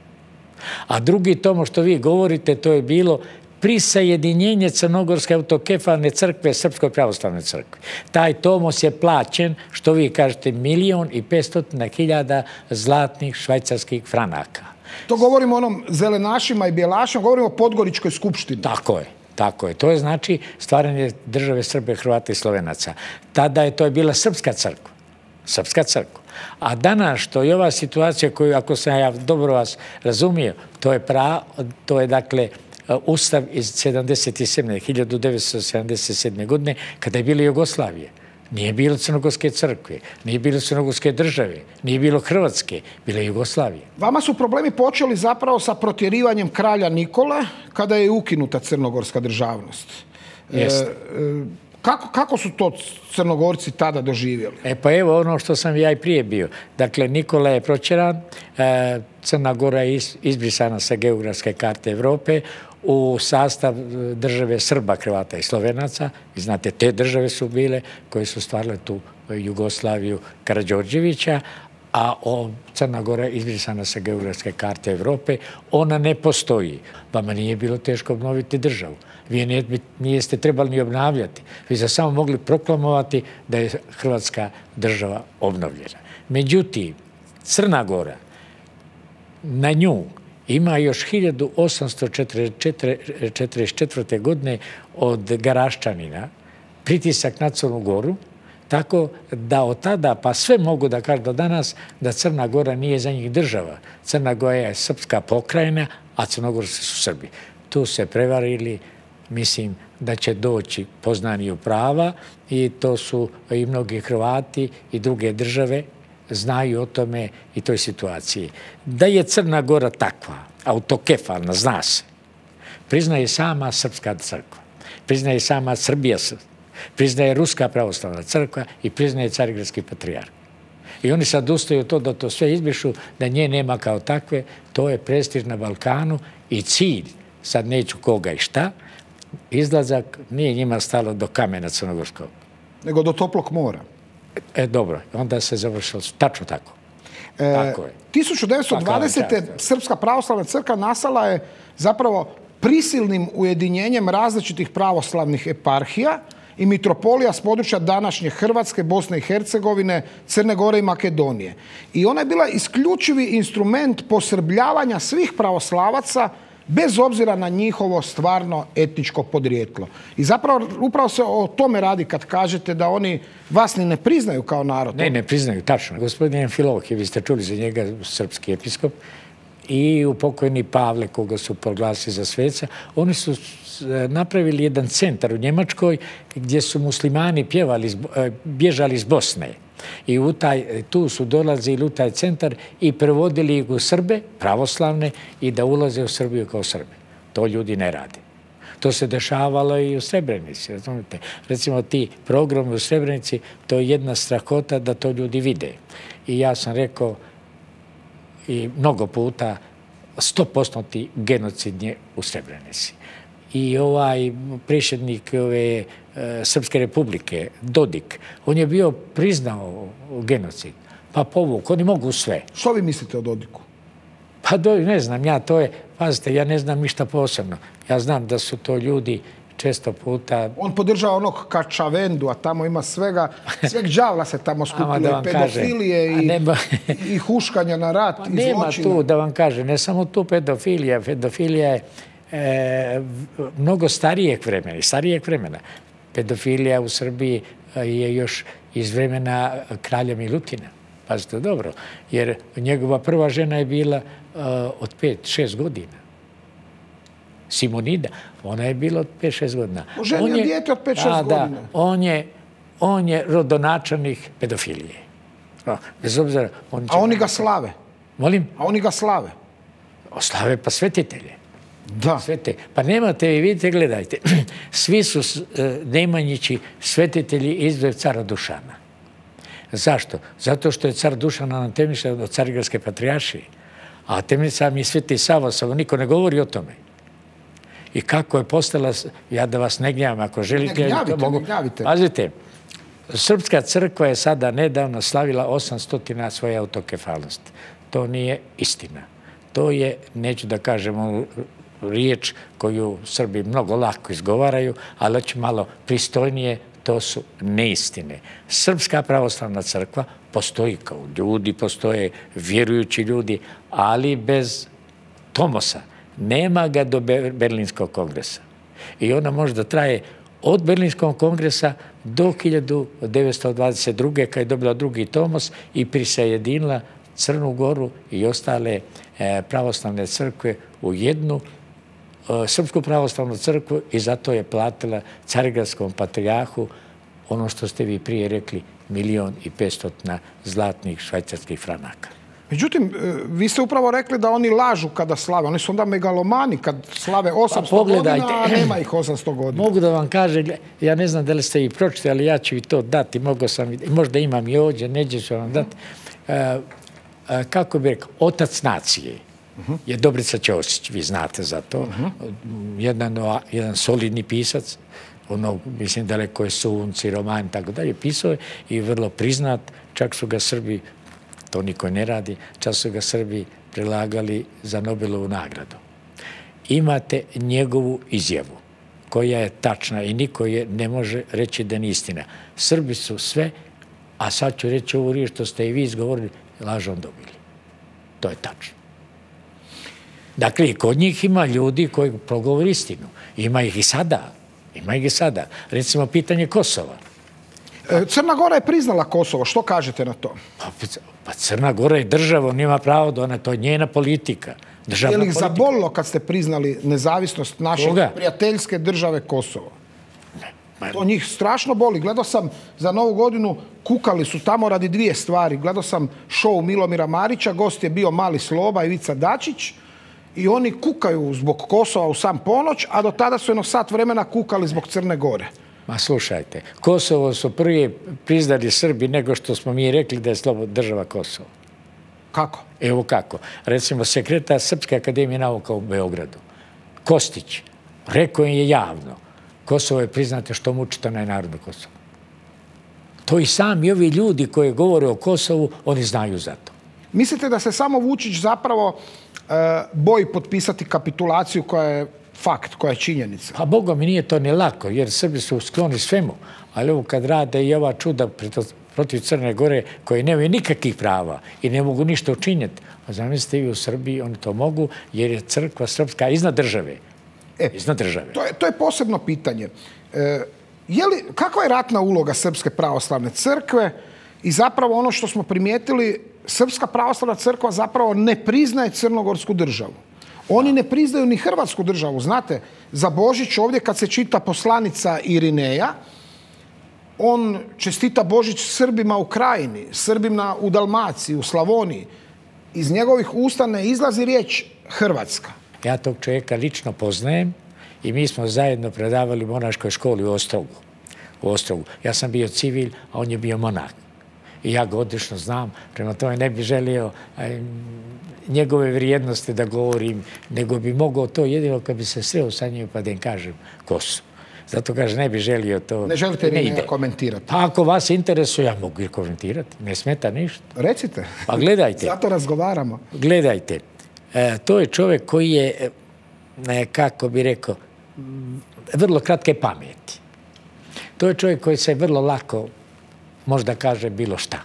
A drugi tomos što vi govorite, to je bilo prisajedinjenje Crnogorske autokefalne crkve Srpskoj pravoslavnoj crkvi. Taj tomos je plaćen, što vi kažete, milion i petstotina hiljada zlatnih švajcarskih franaka.
To govorimo o onom zelenašima i bijelašima, govorimo o Podgoričkoj skupštini.
Tako je. Tako je. To je znači stvaranje države Srbe, Hrvata i Slovenaca. Tada je to je bila Srpska crkva. Srpska crkva. A danas što je ova situacija koju, ako sam ja dobro vas razumio, to je, pra, to je dakle Ustav iz hiljadu devetsto sedamdeset sedme. godine, kada je bila Jugoslavija. Nije bilo Crnogorske crkve, nije bilo Crnogorske države, nije bilo Hrvatske, bila je Jugoslavija.
Vama su problemi počeli zapravo sa protjerivanjem kralja Nikole, kada je ukinuta crnogorska državnost.
Jeste.
E, kako, kako su to Crnogorci tada doživjeli?
E pa evo ono što sam ja i prije bio. Dakle, Nikola je protjeran, e, Crna Gora je izbrisana sa geografske karte Evrope, u sastav države Srba, Hrvata i Slovenaca. I znate, te države su bile koje su stvarile tu Jugoslaviju Karađorđevića, a Crna Gora je izbrisana sa geografske karte Evrope. Ona ne postoji. Vama nije bilo teško obnoviti državu. Vi nijeste trebali ni obnavljati. Vi ste samo mogli proklamovati da je Hrvatska država obnovljena. Međutim, Crna Gora na nju ima još hiljadu osamsto četrdeset četvrte. godine od Garaščanina pritisak na Crnu Goru, tako da od tada, pa sve mogu da kažu do danas, da Crna Gora nije za njih država. Crna Gora je srpska pokrajina, a Crnogorci su Srbi. Tu se prevarili, mislim da će doći poznaniju prava i to su i mnogi Hrvati i druge države znaju o tome i toj situaciji. Da je Crna Gora takva, autokefalna, zna se, priznaje sama Srpska crkva, priznaje sama Srbija, priznaje Ruska pravoslavna crkva i priznaje Carigradski patrijarh. I oni sad ustaju to da to sve izbrišu, da nje nema kao takve, to je prestiž na Balkanu i cilj, sad neću koga i šta, izlazak nije njima stalo do kamena crnogorskog.
Nego do toplog mora.
E, dobro, onda se završilo, tačno tako.
E, tako je. tisuću devetsto dvadesete. Srpska pravoslavna crkva nastala je zapravo prisilnim ujedinjenjem različitih pravoslavnih eparhija i mitropolija s područja današnje Hrvatske, Bosne i Hercegovine, Crne Gore i Makedonije. I ona je bila isključivi instrument posrbljavanja svih pravoslavaca bez obzira na njihovo stvarno etničko podrijetlo. I zapravo upravo se o tome radi kad kažete da oni vas ni ne priznaju kao narod.
Ne, ne priznaju, tačno. Gospodin Amfilohije, vi ste čuli za njega, srpski episkop, i u pokojni Pavle, koga su proglasili za sveca, oni su napravili jedan centar u Njemačkoj gdje su muslimani pjevali, bježali iz Bosne. I u taj, tu su dolazili u taj centar i prevodili ih u Srbe, pravoslavne, i da ulaze u Srbiju kao Srbe. To ljudi ne rade. To se dešavalo i u Srebrenici, razumijete. Recimo, ti programi u Srebrenici, to je jedna strahota da to ljudi vide. I ja sam rekao i mnogo puta, sto posto genocid je u Srebrenici. I ovaj prišednik ove Srpske republike, Dodik, on je bio priznao genocid. Pa povuk, oni mogu sve.
Što vi mislite o Dodiku?
Pa ne znam, ja to je, pazite, ja ne znam ništa posebno. Ja znam da su to ljudi često puta...
On podržava onog Kačavendu, a tamo ima svega, sveg đavla se tamo skupilo, i pedofilije i huškanja na rat i zločina.
Nema tu, da vam kaže, ne samo tu pedofilija. Pedofilija je mnogo starijeg vremena, starijeg vremena. Pedofilija u Srbiji je još iz vremena kralja Milutina. Pazite, dobro, jer njegova prva žena je bila od pet šest godina. Simonida, ona je bila od pet šest godina.
Oženio dijete od pet šest godina.
On je rodonačelnik pedofilije. Bez obzira...
A oni ga slave.
Molim?
A oni ga slave.
Slave pa svetitelje.
Da.
Pa nemate, vi vidite, gledajte, svi su Nemanjići svetitelji izve cara Dušana. Zašto? Zato što je car Dušan anatemisan od Carigradske patrijaršije. A temnica mi je Sveti Sava, samo niko ne govori o tome. I kako je postala, ja da vas ne gnjavam, ako želite...
Ne gnjavite, ne gnjavite.
Pazite, Srpska crkva je sada nedavno slavila osamstotina svoje autokefalnosti. To nije istina. To je, neću da kažem riječ koju Srbi mnogo lako izgovaraju, ali će malo pristojnije, to su neistine. Srpska pravoslavna crkva postoji kao ljudi, postoje vjerujući ljudi, ali bez Tomosa. Nema ga do Berlinskog kongresa. I ona možda traje od Berlinskog kongresa do hiljadu devetsto dvadeset druge. kad je dobila drugi Tomos i prisajedinila Crnu Goru i ostale pravoslavne crkve u jednu Srpsku pravoslavnu crkvu i zato je platila Carigradskom patrijarhu ono što ste vi prije rekli, milion i petstotina zlatnih švajcarskih franaka.
Međutim, vi ste upravo rekli da oni lažu kada slave. Oni su onda megalomani kad slave osamsto godina, a nema ih osamsto godina.
Mogu da vam kažem, ja ne znam da li ste i pročitali, ali ja ću i to dati. Možda imam i ovdje, neđe ću vam dati. Kako bih rekao, otac nacije je Dobrica Ćosić, vi znate za to. Jedan solidni pisac, ono, mislim, daleko je Sunci, roman i tako dalje, pisao je i vrlo priznat, čak su ga Srbi, to niko ne radi, čak su ga Srbi prelagali za Nobelovu nagradu. Imate njegovu izjavu, koja je tačna i niko je ne može reći da nije istina. Srbi su sve, a sad ću reći ovu riječ što ste i vi izgovorili, lažom dobili. To je tačno. Dakle, kod njih ima ljudi koji progovori istinu. Ima ih i sada. Ima ih i sada. Recimo, pitanje Kosova.
Crna Gora je priznala Kosovo. Što kažete na to?
Pa Crna Gora je država, on ima pravo da ona, to je njena politika.
Je li ih zabolilo kad ste priznali nezavisnost naše prijateljske države Kosovo? To njih strašno boli. Gledao sam za Novu godinu, kukali su tamo radi dvije stvari. Gledao sam show Milomira Marića, gost je bio Mali Sloba, Ivica Dačić, i oni kukaju zbog Kosova u sam ponoć, a do tada su jedno sat vremena kukali zbog Crne Gore.
Ma slušajte, Kosovo su prije priznali Srbi nego što smo mi rekli da je slobodna država Kosovo.
Kako?
Evo kako. Recimo, sekretar Srpske akademije nauka u Beogradu, Kostić, rekao je javno, Kosovo je, priznate, što mučite onaj narod u Kosovu. To i sami ovi ljudi koji govore o Kosovu, oni znaju za to.
Mislite da se samo Vučić zapravo boji potpisati kapitulaciju koja je fakt, koja je činjenica?
Pa Boga mi nije to ni lako, jer Srbi su skloni svemu. Ali ovo kad rade i ova čuda protiv Crne Gore, koje nemaju nikakvih prava i ne mogu ništa učinjeti, a zamislite vi u Srbiji, oni to mogu, jer je crkva srpska iznad države. Iznad države.
To je posebno pitanje. Kakva je ratna uloga Srpske pravoslavne crkve i zapravo ono što smo primijetili, Srpska pravoslavna crkva zapravo ne priznaje crnogorsku državu. Oni ne priznaju ni hrvatsku državu. Znate, za Božić ovdje kad se čita poslanica Irineja, on čestita Božić Srbima u Krajini, Srbima u Dalmaciji, u Slavoniji. Iz njegovih usta ne izlazi riječ Hrvatska.
Ja tog čovjeka lično poznajem i mi smo zajedno predavali u monaškoj školi u Ostrogu. U Ostrogu. Ja sam bio civil, a on je bio monah. I ja ga odlično znam, prema tome ne bi želio aj, njegove vrijednosti da govorim, nego bi mogao to jedino kad bi se sreo sa njim pa da im kažem ko su. Zato kaže, ne bi želio to.
Ne želite ni ne komentirati?
Pa ako vas interesuje, ja mogu i komentirati. Ne smeta ništa.
Recite.
Pa gledajte.
Zato razgovaramo.
Gledajte. E, to je čovjek koji je, ne, kako bi rekao, vrlo kratke pameti. To je čovjek koji se vrlo lako možda kaže bilo šta.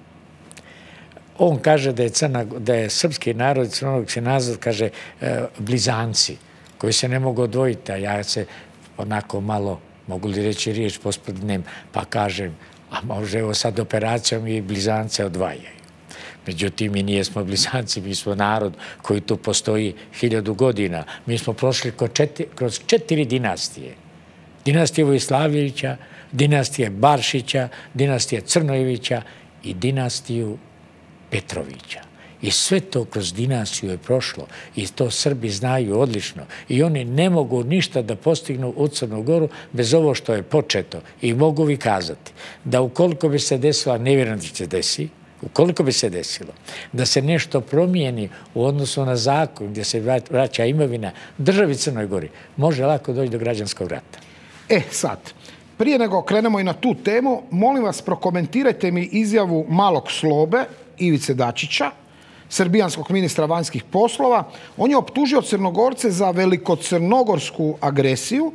On kaže da je, crna, da je srpski narod, crnogorski narod, kaže, e, blizanci, koji se ne mogu odvojiti, a ja se onako malo, mogu li reći riječ pospodinem, pa kažem, a može evo sad operacijom i blizance odvajaju. Međutim, mi nijesmo blizanci, mi smo narod koji tu postoji hiljadu godina. Mi smo prošli kroz četiri, kroz četiri dinastije. Dinastije Vojslavljevića, dinastije Baršića, dinastije Crnojevića i dinastiju Petrovića. I sve to kroz dinastiju je prošlo i to Srbi znaju odlično. I oni ne mogu ništa da postignu u Crnu Goru bez ovo što je početo. I mogu vi kazati da ukoliko bi se desilo, a ne vjerujem da će desi, ukoliko bi se desilo da se nešto promijeni u odnosu na zakon gdje se vraća imovina državi Crnoj Gori, može lako doći do građanskog rata.
E sad, prije nego krenemo i na tu temu, molim vas prokomentirajte mi izjavu Malog Slobe, Ivice Dačića, srbijanskog ministra vanjskih poslova. On je optužio Crnogorce za velikocrnogorsku agresiju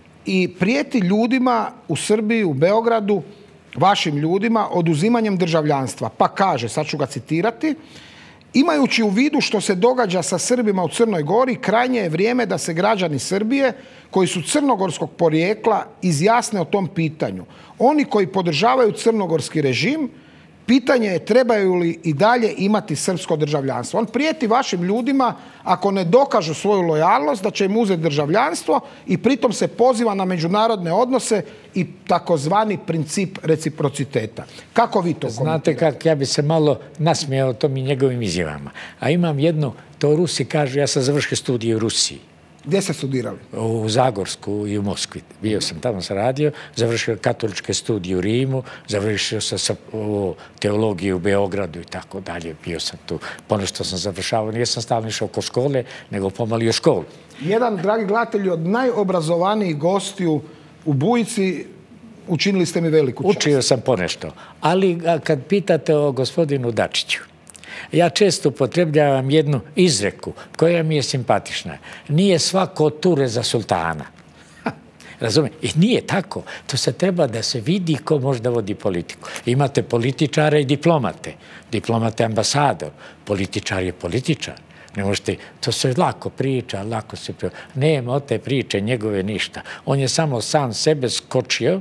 i prijeti ljudima u Srbiji, u Beogradu, vašim ljudima, oduzimanjem državljanstva. Pa kaže, sad ću ga citirati, imajući u vidu što se događa sa Srbima u Crnoj Gori, krajnje je vrijeme da se građani Srbije, koji su crnogorskog porijekla, izjasne o tom pitanju. Oni koji podržavaju crnogorski režim, pitanje je trebaju li i dalje imati srpsko državljanstvo. On prijeti vašim ljudima, ako ne dokažu svoju lojalnost, da će im uzeti državljanstvo i pritom se poziva na međunarodne odnose i takozvani princip reciprociteta. Kako vi to komentirate?
Znate kako, ja bi se malo nasmijao tom i njegovim izjavama. A imam jedno, to Rusi kažu, ja sam završio studije u Rusiji.
Gdje ste studirali?
U Zagorsku i u Moskvi. Bio sam tamo sam radio, završio katoličke studije u Rimu, završio sam sa, o, teologiju u Beogradu i tako dalje. Bio sam tu, ponešto sam završavao, nisam stalno išao oko škole, nego pomalio školu.
Jedan, dragi gledatelji, od najobrazovanijih gostiju u Bujici, učinili ste mi veliku čast.
Učio sam ponešto. Ali kad pitate o gospodinu Dačiću, ja često upotrebljavam jednu izreku koja mi je simpatična. Nije svako ture za sultana. Razumijem? I nije tako. To se treba da se vidi ko može da vodi politiku. Imate političare i diplomate. Diplomate ambasador. Političar je političar. Ne možete, to se lako priča, lako se priča. Nema od te priče njegove ništa. On je samo sam sebe skočio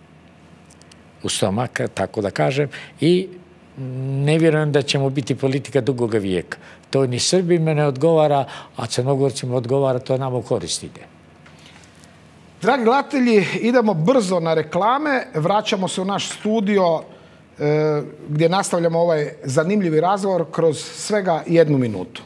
u stomak, tako da kažem, i ne vjerujem da ćemo biti politika dugoga vijeka. To ni Srbima ne odgovara, a Crnogorcima odgovara, to nam u korist ide.
Dragi gledatelji, idemo brzo na reklame, vraćamo se u naš studio e, gdje nastavljamo ovaj zanimljivi razgovor kroz svega jednu minutu.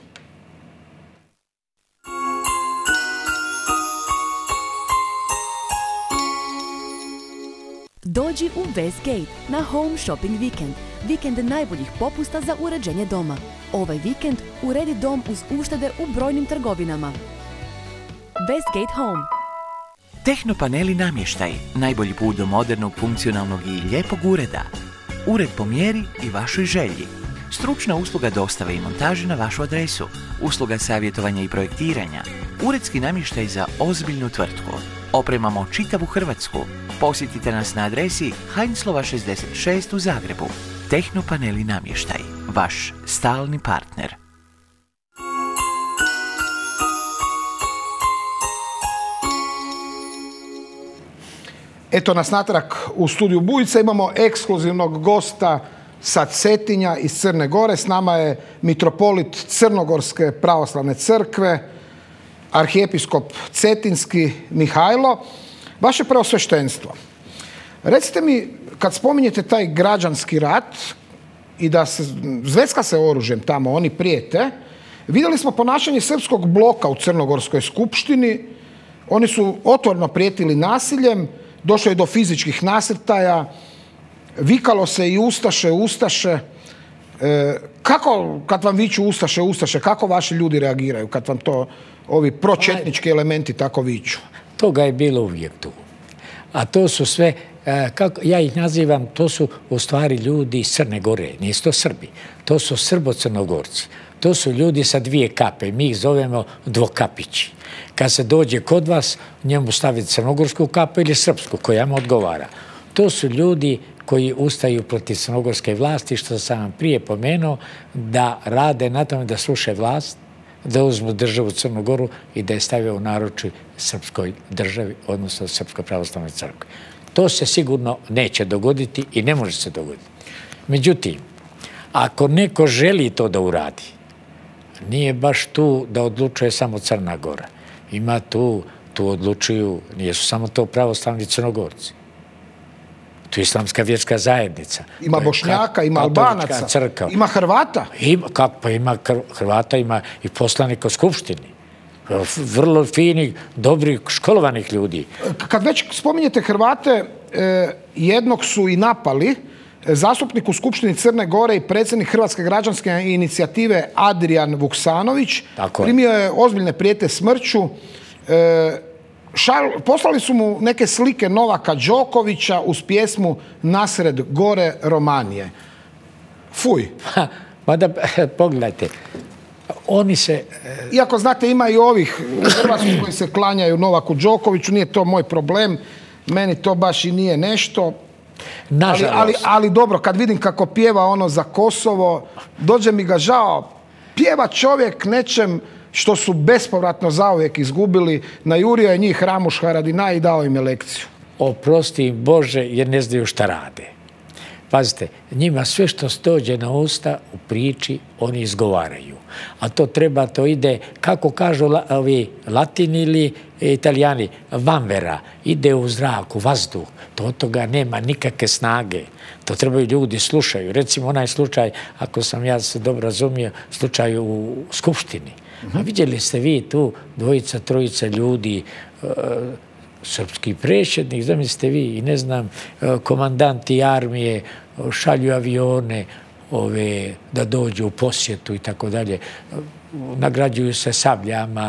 Dođi u Westgate na Home Shopping Weekend. Vikend najboljih popusta za uređenje doma. Ovaj vikend uredi dom uz uštede u brojnim trgovinama. Westgate Home.
Tehnopaneli namještaj. Najbolji put do modernog, funkcionalnog i lijepog ureda. Ured po mjeri i vašoj želji. Stručna usluga dostave i montaže na vašu adresu. Usluga savjetovanja i projektiranja. Uredski namještaj za ozbiljnu tvrtku. Opremamo čitavu Hrvatsku. Posjetite nas na adresi Heinzlova šezdeset šest u Zagrebu. Tehnopaneli namještaj. Vaš stalni partner.
Eto nas natrag u studiju Bujica. Imamo ekskluzivnog gosta sa Cetinja iz Crne Gore. S nama je mitropolit Crnogorske pravoslavne crkve, arhijepiskop Cetinski Mihajlo. Vaše preosveštenstvo, recite mi, kad spominjete taj građanski rat i da se zvecka se oružjem tamo, oni prijete, vidjeli smo ponašanje srpskog bloka u Crnogorskoj skupštini. Oni su otvoreno prijetili nasiljem, došlo je do fizičkih nasrtaja, vikalo se i ustaše, ustaše. E, kako, kad vam viču ustaše, ustaše, kako vaši ljudi reagiraju kad vam to ovi pročetnički elementi tako viču?
Toga je bilo uvijek tu. A to su sve, kako, ja ih nazivam, to su u stvari ljudi iz Crne Gore, nisu to Srbi. To su Srbo-Crnogorci. To su ljudi sa dvije kape, mi ih zovemo dvokapići. Kad se dođe kod vas, njemu staviti crnogorsku kapu ili srpsku, koja mu odgovara. To su ljudi koji ustaju protiv crnogorske vlasti, što sam vam prije pomenuo, da rade na tome da sluše vlast, da uzmu državu Crnu Goru i da je stavio u naručje srpskoj državi, odnosno Srpskoj pravoslavnoj crkvi. To se sigurno neće dogoditi i ne može se dogoditi. Međutim, ako neko želi to da uradi, nije baš tu da odlučuje samo Crna Gora. Ima tu, tu odlučuju, nijesu samo to pravoslavni Crnogorci. Tu je islamska vjerska zajednica.
Ima Bošnjaka, ima Albanaca, ima Hrvata.
Ima, kako pa ima Hrvata, ima i poslanika u Skupštini. Vrlo finih, dobrih, školovanih ljudi.
Kad već spominjete Hrvate, jednog su i napali, zastupnik u Skupštini Crne Gore i predsjednik Hrvatske građanske inicijative Adrian Vuksanović. Primio je ozbiljne prijete smrću. Poslali su mu neke slike Novaka Đokovića uz pjesmu Nasred gore Romanije. Fuj.
Pa da pogledajte. Oni se...
Iako znate, ima i ovih u Hrvatskoj koji se klanjaju Novaku Đokoviću, nije to moj problem. Meni to baš i nije nešto.
Nažalost.
Ali, ali, ali dobro, kad vidim kako pjeva ono za Kosovo, dođe mi ga žao. Pjeva čovjek nečem što su bespovratno zauvijek izgubili, najurio je njih Ramuš Haradinaj i dao im je lekciju.
Oprosti im Bože jer ne znaju šta rade. Pazite, njima sve što dođe na usta u priči, oni izgovaraju. A to treba, to ide, kako kažu ovi Latini ili Italijani, vanvera, ide u zrak, u vazduh. To od toga nema nikakve snage. To trebaju ljudi slušaju. Recimo onaj slučaj, ako sam ja se dobro razumio, slučaj u Skupštini. A vidjeli ste vi tu dvojica, trojica ljudi, srpski predsjednik, zamislite vi, i ne znam, komandanti armije šalju avione ove, da dođu u posjetu i tako dalje. Nagrađuju se sabljama,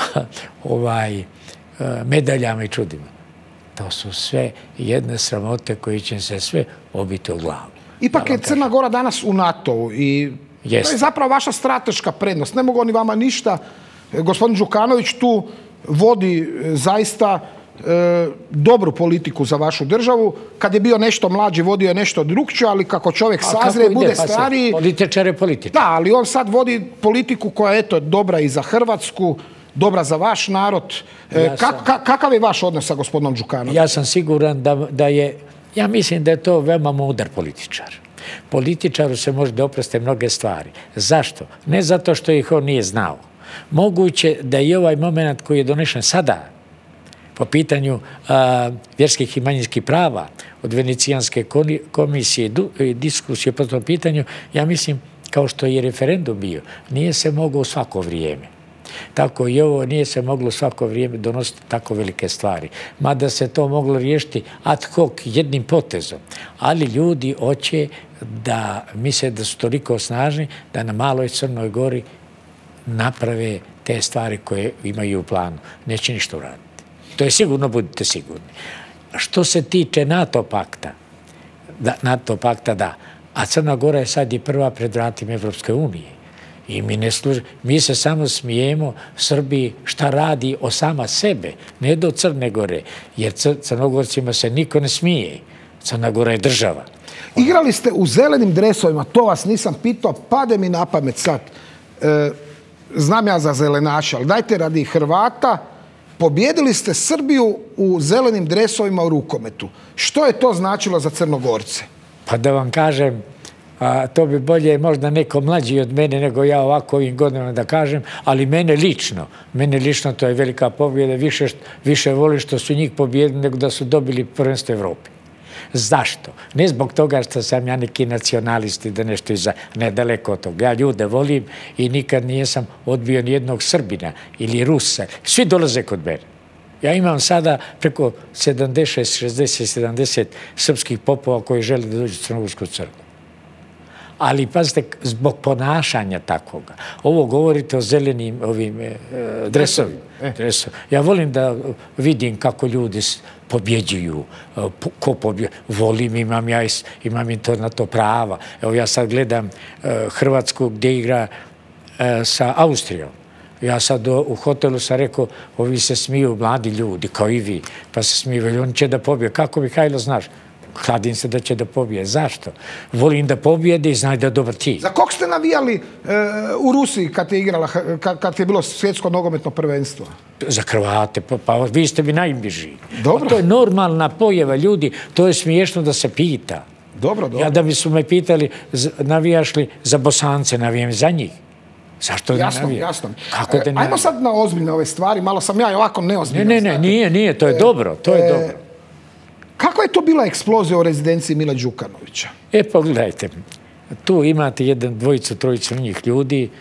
ovaj, medaljama i čudima. To su sve jedne sramote koje će se sve obiti u glavu.
Ipak je Crna Gora danas u NATO-u i to je zapravo vaša strateška prednost. Ne mogu oni vama ništa. Gospodin Đukanović tu vodi zaista dobru politiku za vašu državu. Kad je bio nešto mlađi, vodio je nešto drugčije, ali kako čovjek sazre, bude stariji...
Političar je političar.
Da, ali on sad vodi politiku koja je eto dobra i za Hrvatsku, dobra za vaš narod. Kakav je vaš odnos sa gospodinom Đukanovićem?
Ja sam siguran da je, ja mislim da je to veoma mudar političar. Političaru se može da oproste mnoge stvari. Zašto? Ne zato što ih on nije znao. Moguće da i ovaj moment koji je donešen sada, po pitanju vjerskih i manjinskih prava od Venecijanske komisije i diskusije po tom pitanju, ja mislim, kao što je referendum bio, nije se moglo u svako vrijeme. Tako i ovo nije se moglo svako vrijeme donositi tako velike stvari. Mada se to moglo riješiti ad hoc jednim potezom. Ali ljudi hoće da misle da su toliko snažni da na maloj Crnoj Gori naprave te stvari koje imaju u planu. Neće ništa uraditi. To je sigurno, budite sigurni. Što se tiče NATO pakta, NATO pakta da, a Crna Gora je sad i prva pred vratima Evropske unije. I mi, ne služi, mi se samo smijemo Srbiji šta radi o sama sebe, ne do Crne Gore, jer Crnogorcima se niko ne smije. Crna Gora je država.
Igrali ste u zelenim dresovima, to vas nisam pitao, pade mi na pamet sad. E, znam ja za zelenaša, ali dajte radi Hrvata, pobjedili ste Srbiju u zelenim dresovima u rukometu. Što je to značilo za Crnogorce?
Pa da vam kažem, A to bi bolje možda neko mlađi od mene nego ja ovako ovim godinama da kažem, ali mene lično, mene lično to je velika pobjeda, više, više voli što su njih pobjedili nego da su dobili prvenstvo Evrope. Zašto? Ne zbog toga što sam ja neki nacionalist i da nešto iza, nedaleko od toga. Ja ljude volim i nikad nisam odbio nijednog Srbina ili Rusa. Svi dolaze kod mene. Ja imam sada preko sedamdeset, šezdeset, sedamdeset srpskih popova koji žele da dođu u Crnogorsku crkvu. Ali, pazite, zbog ponašanja takvoga. Ovo govorite o zelenim ovim e, dresovima. Dresovi. Ja volim da vidim kako ljudi pobjeđuju, ko pobjeđuju. Volim, imam ja imam i to na to prava. Evo, ja sad gledam e, Hrvatsku gdje igra e, sa Austrijom. Ja sad u hotelu sam rekao, ovi se smiju mladi ljudi, kao i vi, pa se smiju, oni će da pobije. Kako, Mihajlo, znaš? Kladim se da će da pobije. Zašto? Volim da pobijede i znaj da je dobar tim.
Za kog ste navijali e, u Rusiji kad je igrala, kad, kad je bilo svjetsko nogometno prvenstvo?
Za Hrvate, pa, pa vi ste mi najbliži.
Dobro.
Pa to je normalna pojava ljudi, to je smiješno da se pita.
Dobro, dobro.
Ja da bi su me pitali, navijaš li za Bosance, navijem za njih. Zašto ne
jasno,
navijam?
jasno.
Kako da ne
Ajmo sad na ozbiljne ove stvari, malo sam ja ovako neozbiljan.
Ne, ne, ne, nije, nije, to je e, dobro, to je e, dobro.
Kakva je to bila eksplozija u rezidenciji Mila Đukanovića?
E, pogledajte, tu imate jedan dvojicu, trojicu njih ljudi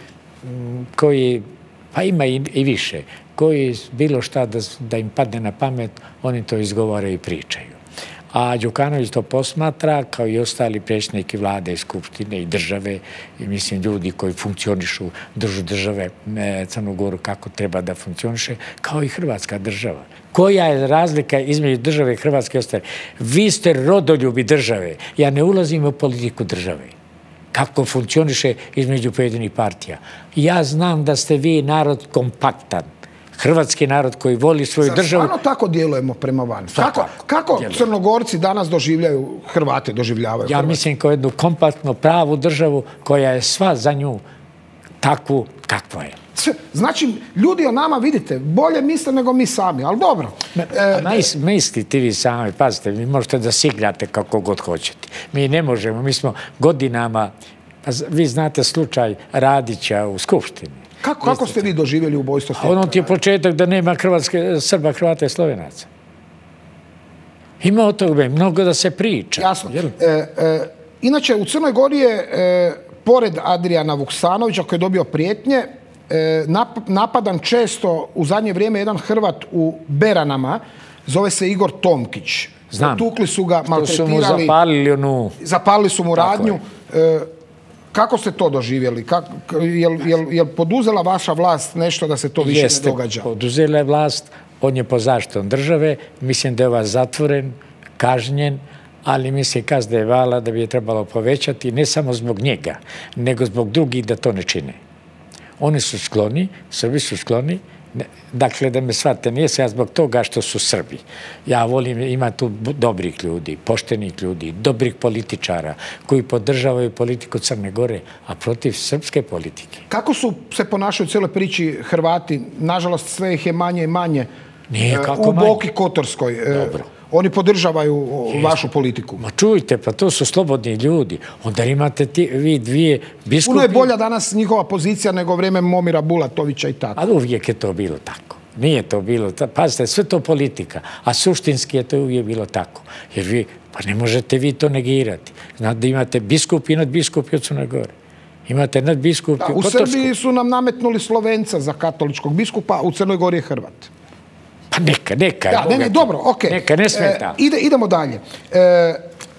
koji, pa ima i, i više, koji bilo šta da, da im padne na pamet, oni to izgovore i pričaju. A Đukanović to posmatra, kao i ostali predsjednici vlade i skupštine i države, i mislim ljudi koji funkcionišu, držu države Crnu Goru kako treba da funkcioniše, kao i Hrvatska država. Koja je razlika između države i Hrvatske ostale? Vi ste rodoljubi države. Ja ne ulazim u politiku države. Kako funkcioniše između pojedinih partija. Ja znam da ste vi narod kompaktan. Hrvatski narod koji voli svoju državu.
Stvarno tako djelujemo prema van? Kako, kako Crnogorci danas doživljaju, Hrvate doživljavaju?
Ja
Hrvati?
mislim kao jednu kompaktnu, pravu državu koja je sva za nju takvu kakva je.
Znači, ljudi o nama, vidite, bolje misle nego mi sami, ali dobro.
E, mislite vi sami, pazite, vi možete da sigljate kako god hoćete. Mi ne možemo, mi smo godinama, pa vi znate slučaj Radića u Skupštini.
Kako, kako ste vi doživjeli ubojstvo Stjepana?
Ono ti je početak da nema Hrvatske, Srba, Hrvata i Slovenaca. Ima o toga mnogo da se priča.
Jasno. E, e, inače, u Crnoj Gori je, e, pored Adriana Vuksanovića, koji je dobio prijetnje, e, nap, napadan često u zadnje vrijeme jedan Hrvat u Beranama, zove se Igor Tomkić.
Znam.
Tukli su ga, maltretirali.
Što su mu zapalili onu...
Zapalili su mu radnju. Kako ste to doživjeli? Je li poduzela vaša vlast nešto da se to više ne događa?
Jeste, poduzela je vlast, on je po zaštitom države, mislim da je ovaj zatvoren, kažnjen, ali mislim kazna je vala da bi je trebalo povećati, ne samo zbog njega, nego zbog drugih da to ne čine. Oni su skloni, Srbi su skloni, dakle, da me shvatite, nije se ja zbog toga što su Srbi. Ja volim, ima tu dobrih ljudi, poštenih ljudi, dobrih političara koji podržavaju politiku Crne Gore, a protiv srpske politike.
Kako su se ponašali u cijeloj priči Hrvati? Nažalost, sve ih je manje i manje.
Nije kako
u Boki Kotorskoj.
Dobro.
Oni podržavaju vašu politiku.
Ma čujte, pa to su slobodni ljudi. Onda imate ti, vi dvije biskupi...
Puno je bolja danas njihova pozicija nego vrijeme Momira Bulatovića i tako.
A uvijek je to bilo tako. Nije to bilo tako. Pazite, sve to politika. A suštinski je to uvijek bilo tako. Jer vi, pa ne možete vi to negirati. Znate da imate biskupi i nadbiskupi od Crne Gore. Imate nadbiskupi u Kotorsku.
U Srbiji su nam nametnuli Slovenca za katoličkog biskupa, u Crnoj Gori je Hrvat.
Pa neka, neka.
Da, ne, ne, dobro, okej.
Neka, ne smeta.
E, ide, idemo dalje. E,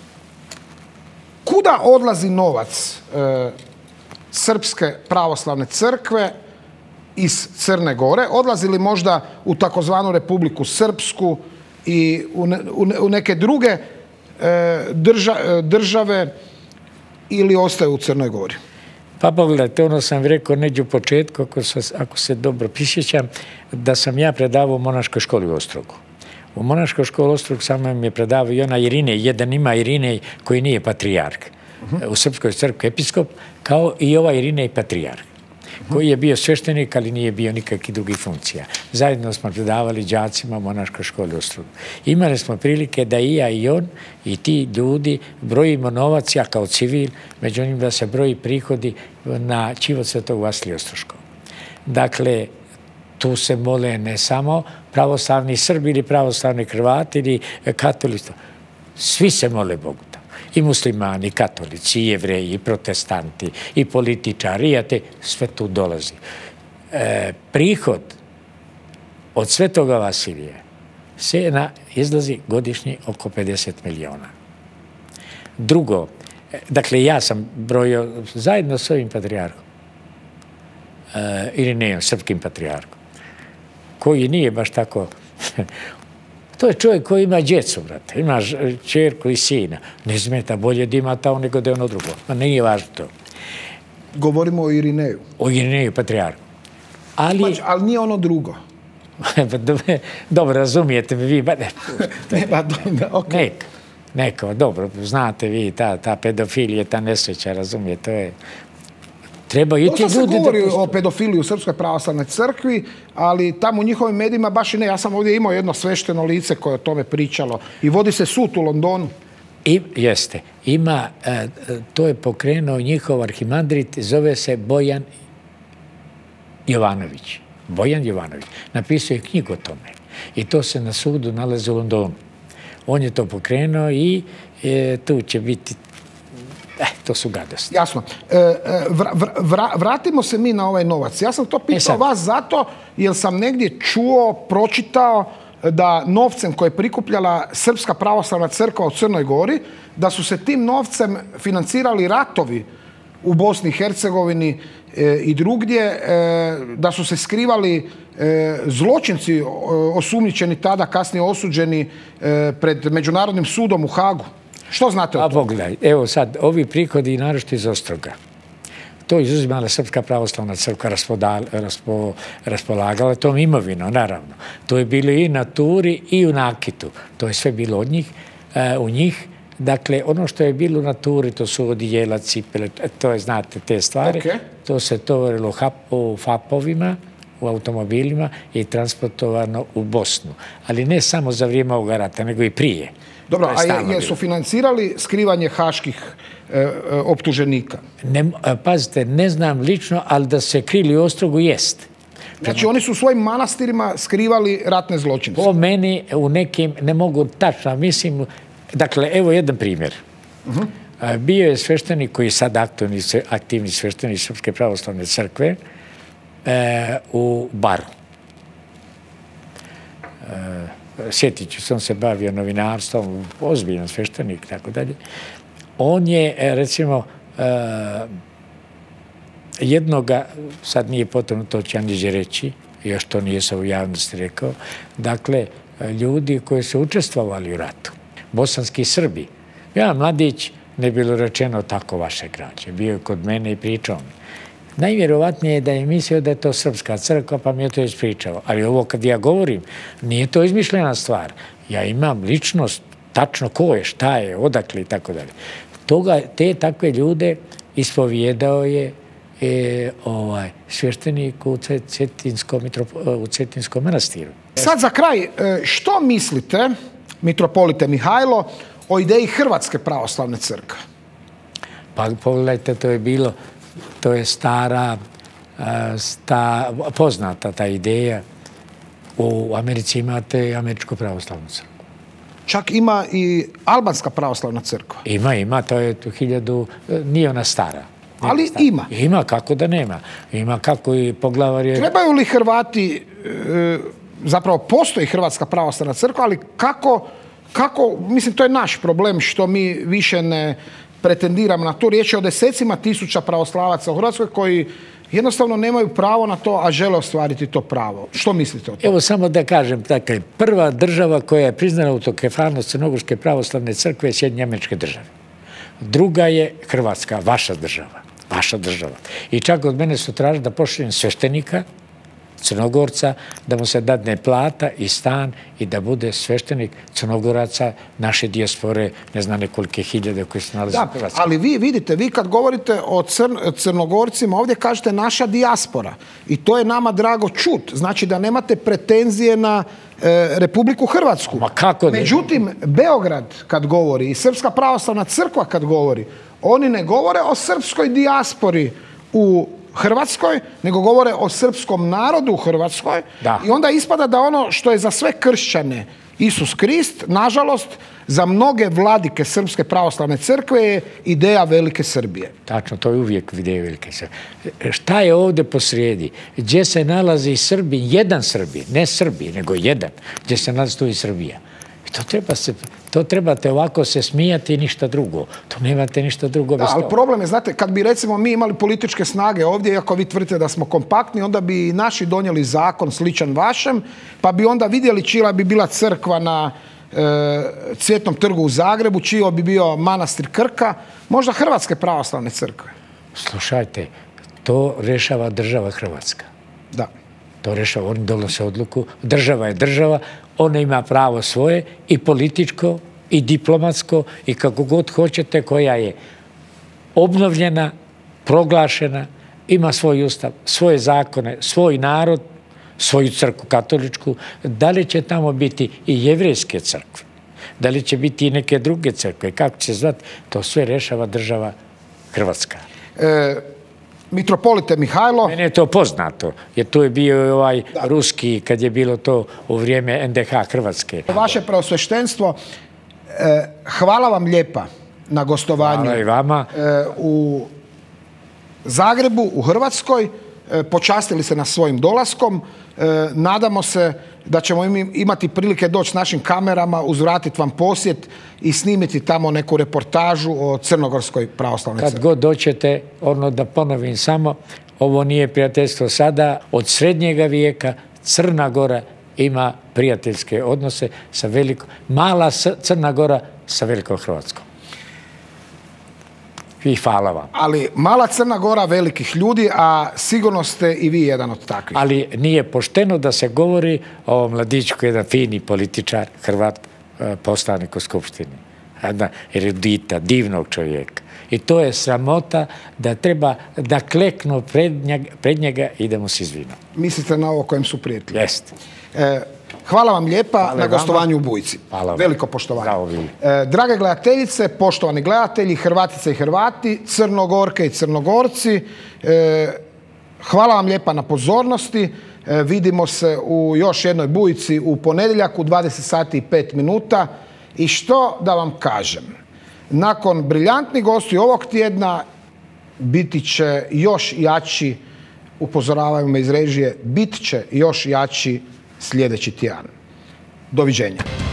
kuda odlazi novac e, Srpske pravoslavne crkve iz Crne Gore? Odlazi li možda u takozvanu Republiku Srpsku i u, ne, u neke druge e, drža, države ili ostaje u Crnoj Gori?
Pa pogledajte, ono sam rekao neđe u početku, ako se, ako se dobro prisjećam, da sam ja predavao u monaškoj školi u Ostrogu. U monaškoj školi u Ostrogu sam je predavao i ona Irinej, jedan ima Irinej koji nije patrijark. Uh-huh. U Srpskoj crkvi episkop, kao i ovaj Irinej patrijark. koji je bio sveštenik, ali nije bio nikakvih drugih funkcija. Zajedno smo predavali đacima u monaškoj školi u Strudu. Imali smo prilike da i ja i on i ti ljudi brojimo novac, ja kao civil, među njim da se broji prihodi na Ćivo Svetog Vasilija Ostroškog. Dakle, tu se mole ne samo pravoslavni Srbi ili pravoslavni Hrvati ili katolici. Svi se mole Bogu tamo. I muslimani, i katolici, i jevreji, i protestanti, i političari, i ate, sve tu dolazi. E, prihod od Svetoga Vasilija se na, izlazi godišnji oko pedeset miliona. Drugo, dakle, ja sam brojio zajedno s ovim patrijarhom, e, ili ne, srpskim patrijarhom, koji nije baš tako... To je čovjek koji ima djecu, brate. Ima čerku i sina. Ne smeta, bolje da ima tamo nego da je ono drugo. Ma nije važno to.
Govorimo o Irineju.
O Irineju, patrijarhu. Ali...
Ali nije ono drugo.
Dobro, razumijete mi vi.
Nema, ok.
Neka, neka, dobro, znate vi, ta pedofilija, ta nesreća, razumijete, to je...
Dosta se govori o pedofiliji u Srpskoj pravoslavnoj crkvi, ali tamo u njihovim medijima baš i ne. Ja sam ovdje imao jedno svešteno lice koje je o tome pričalo i vodi se sud u Londonu.
Jeste. Ima, to je pokrenuo njihov arhimandrit, zove se Bojan Jovanović. Bojan Jovanović. Napisao je knjigu o tome. I to se na sudu nalazi u Londonu. On je to pokrenuo i tu će biti... Eh, to su gadosti.
Jasno. Vratimo se mi na ovaj novac. Ja sam to pitao vas zato jer sam negdje čuo, pročitao da novcem koje je prikupljala Srpska pravoslavna crkva u Crnoj Gori, da su se tim novcem financirali ratovi u Bosni i Hercegovini i drugdje, da su se skrivali zločinci osumnjičeni tada, kasnije osuđeni pred Međunarodnim sudom u Hagu. Što znate o
tome? A pogledaj, evo sad, ovi prihodi naročito iz Ostroga. To izuzimala Srpska pravoslavna crkva, raspolagala tom imovinom, naravno. To je bilo i na Turi i u Nakitu. To je sve bilo od njih, u njih. Dakle, ono što je bilo na Turi, to su odijela, cipele, to je, znate, te stvari. To se tovarilo u fapovima, u automobilima i transportovano u Bosnu. Ali ne samo za vrijeme ovoga rata, nego i prije.
Dobro, a jesu financirali skrivanje haških optuženika?
Pazite, ne znam lično, ali da se krili u Ostrogu jest.
Znači oni su u svojim manastirima skrivali ratne zločince?
Po meni u nekim, ne mogu tačno, mislim, dakle, evo jedan primjer. Bio je sveštenik koji je sad aktivni sveštenik Srpske pravoslavne crkve u Baru. Sjetit ću se, on se bavio novinarstvom, ozbiljan sveštenik, tako dalje. On je, recimo, jednoga, sad nije potrebno, to će ja niđe reći, još to nije se u javnosti rekao, dakle, ljudi koji su učestvovali u ratu, bosanski Srbi. Ja, mladić, ne bilo rečeno tako vaše građe. Bio je kod mene i pričao mi. Najvjerovatnije je da je mislio da je to Srpska crkva, pa mi je to ispričao. Ali ovo kad ja govorim, nije to izmišljena stvar. Ja imam ličnost, tačno ko je, šta je, odakle i tako dalje. Toga, te takve ljude ispovijedao je sveštenik u Cetinskom manastiru.
Sad za kraj, što mislite, mitropolite Mihajlo, o ideji Hrvatske pravoslavne crkve?
Pa pogledajte, to je bilo... To je stara, poznata ta ideja. U Americi imate Američku pravoslavnu crkvu.
Čak ima i Albanska pravoslavna crkva.
Ima, ima, to je hiljadu, nije ona stara.
Ali ima.
Ima, kako da nema. Ima kako i poglavar je...
Trebaju li Hrvati, zapravo postoji Hrvatska pravoslavna crkva, ali kako, kako, mislim, to je naš problem što mi više ne pretendiramo na to. Riječ je o desecima tisuća pravoslavaca u Hrvatskoj koji jednostavno nemaju pravo na to, a žele ostvariti to pravo. Što mislite o tome?
Evo samo da kažem, dakle, prva država koja je priznala autokefalnost Crnogorske pravoslavne crkve je Sjedinjene Američke Države. Druga je Hrvatska, vaša država. Vaša država. I čak od mene su tražili da pošaljem sveštenika Crnogorca, da mu se dadne plata i stan i da bude sveštenik Crnogoraca, naše dijaspore, ne znam nekolike hiljade koji se nalaze u Hrvatskoj.
Ali vi vidite, vi kad govorite o Crnogorcima, ovdje kažete naša dijaspora. I to je nama drago čut. Znači da nemate pretenzije na Republiku Hrvatsku.
Ma kako ne?
Međutim, Beograd kad govori i Srpska pravoslavna crkva kad govori, oni ne govore o srpskoj dijaspori u Hrvatskoj, nego govore o srpskom narodu u Hrvatskoj.
Da.
I onda ispada da ono što je za sve kršćane Isus Krist, nažalost, za mnoge vladike Srpske pravoslavne crkve je ideja Velike Srbije.
Tačno, to je uvijek ideja Velike Srbije. Šta je ovdje posrijedi? Gdje se nalazi Srbi, jedan Srbi, ne Srbi, nego jedan, gdje se nalazi tu i Srbija. I to treba se, to trebate ovako se smijati i ništa drugo. To nemate ništa drugo bez
toga.
toga.
Ali problem je, znate, kad bi recimo mi imali političke snage ovdje, iako vi tvrdite da smo kompaktni, onda bi naši donijeli zakon sličan vašem, pa bi onda vidjeli čija bi bila crkva na e, Cvjetnom trgu u Zagrebu, čiji bi bio manastir Krka, možda Hrvatske pravoslavne crkve.
Slušajte, to rješava država Hrvatska.
Da.
To rješava, oni donose odluku. Država je država, ona ima pravo svoje i političko i diplomatsko i kako god hoćete, koja je obnovljena, proglašena, ima svoj ustav, svoje zakone, svoj narod, svoju crkvu katoličku. Da li će tamo biti i jevrejske crkve? Da li će biti i neke druge crkve? Kako će zvati? To sve rješava država Hrvatska.
E, Mitropolite Mihajlo.
Mene je to poznato, jer tu je bio ovaj ruski, kad je bilo to u vrijeme en de ha Hrvatske.
Vaše preosveštenstvo, hvala vam lijepa na gostovanju.
Hvala i vama.
U Zagrebu, u Hrvatskoj, počastili se nas svojim dolaskom. Nadamo se da ćemo imati prilike doći s našim kamerama, uzvratiti vam posjet i snimiti tamo neku reportažu o Crnogorskoj pravoslavnoj crkvi.
Kad god doćete, ono da ponovim samo, ovo nije prijateljstvo sada. Od srednjega vijeka Crna Gora ima prijateljske odnose sa velikom, mala Crna Gora sa velikom Hrvatskom. I hvala vam.
Ali mala Crna Gora velikih ljudi, a sigurno ste i vi jedan od takvih.
Ali nije pošteno da se govori o mladiću koji je jedan fini političar, Hrvat, poslanik u Skupštini. Jedna erudita, divnog čovjeka. I to je sramota da treba da kleknu pred njega, pred njega i da mu se izvinu.
Mislite na ovo kojem su prijatelji?
Jeste.
E, hvala vam lijepa
hvala
na gostovanju u Bujci.
Hvala vam.
Veliko poštovanje.
Bravo, Vili.
E, drage gledateljice, poštovani gledatelji, Hrvatice i Hrvati, Crnogorke i Crnogorci, e, hvala vam lijepa na pozornosti. E, vidimo se u još jednoj Bujici u ponedjeljak u dvadeset sati i pet minuta. I što da vam kažem? Nakon briljantnih gostiju ovog tjedna biti će još jači, upozoravaju me iz režije, bit će još jači sljedeći tjedan. Doviđenja.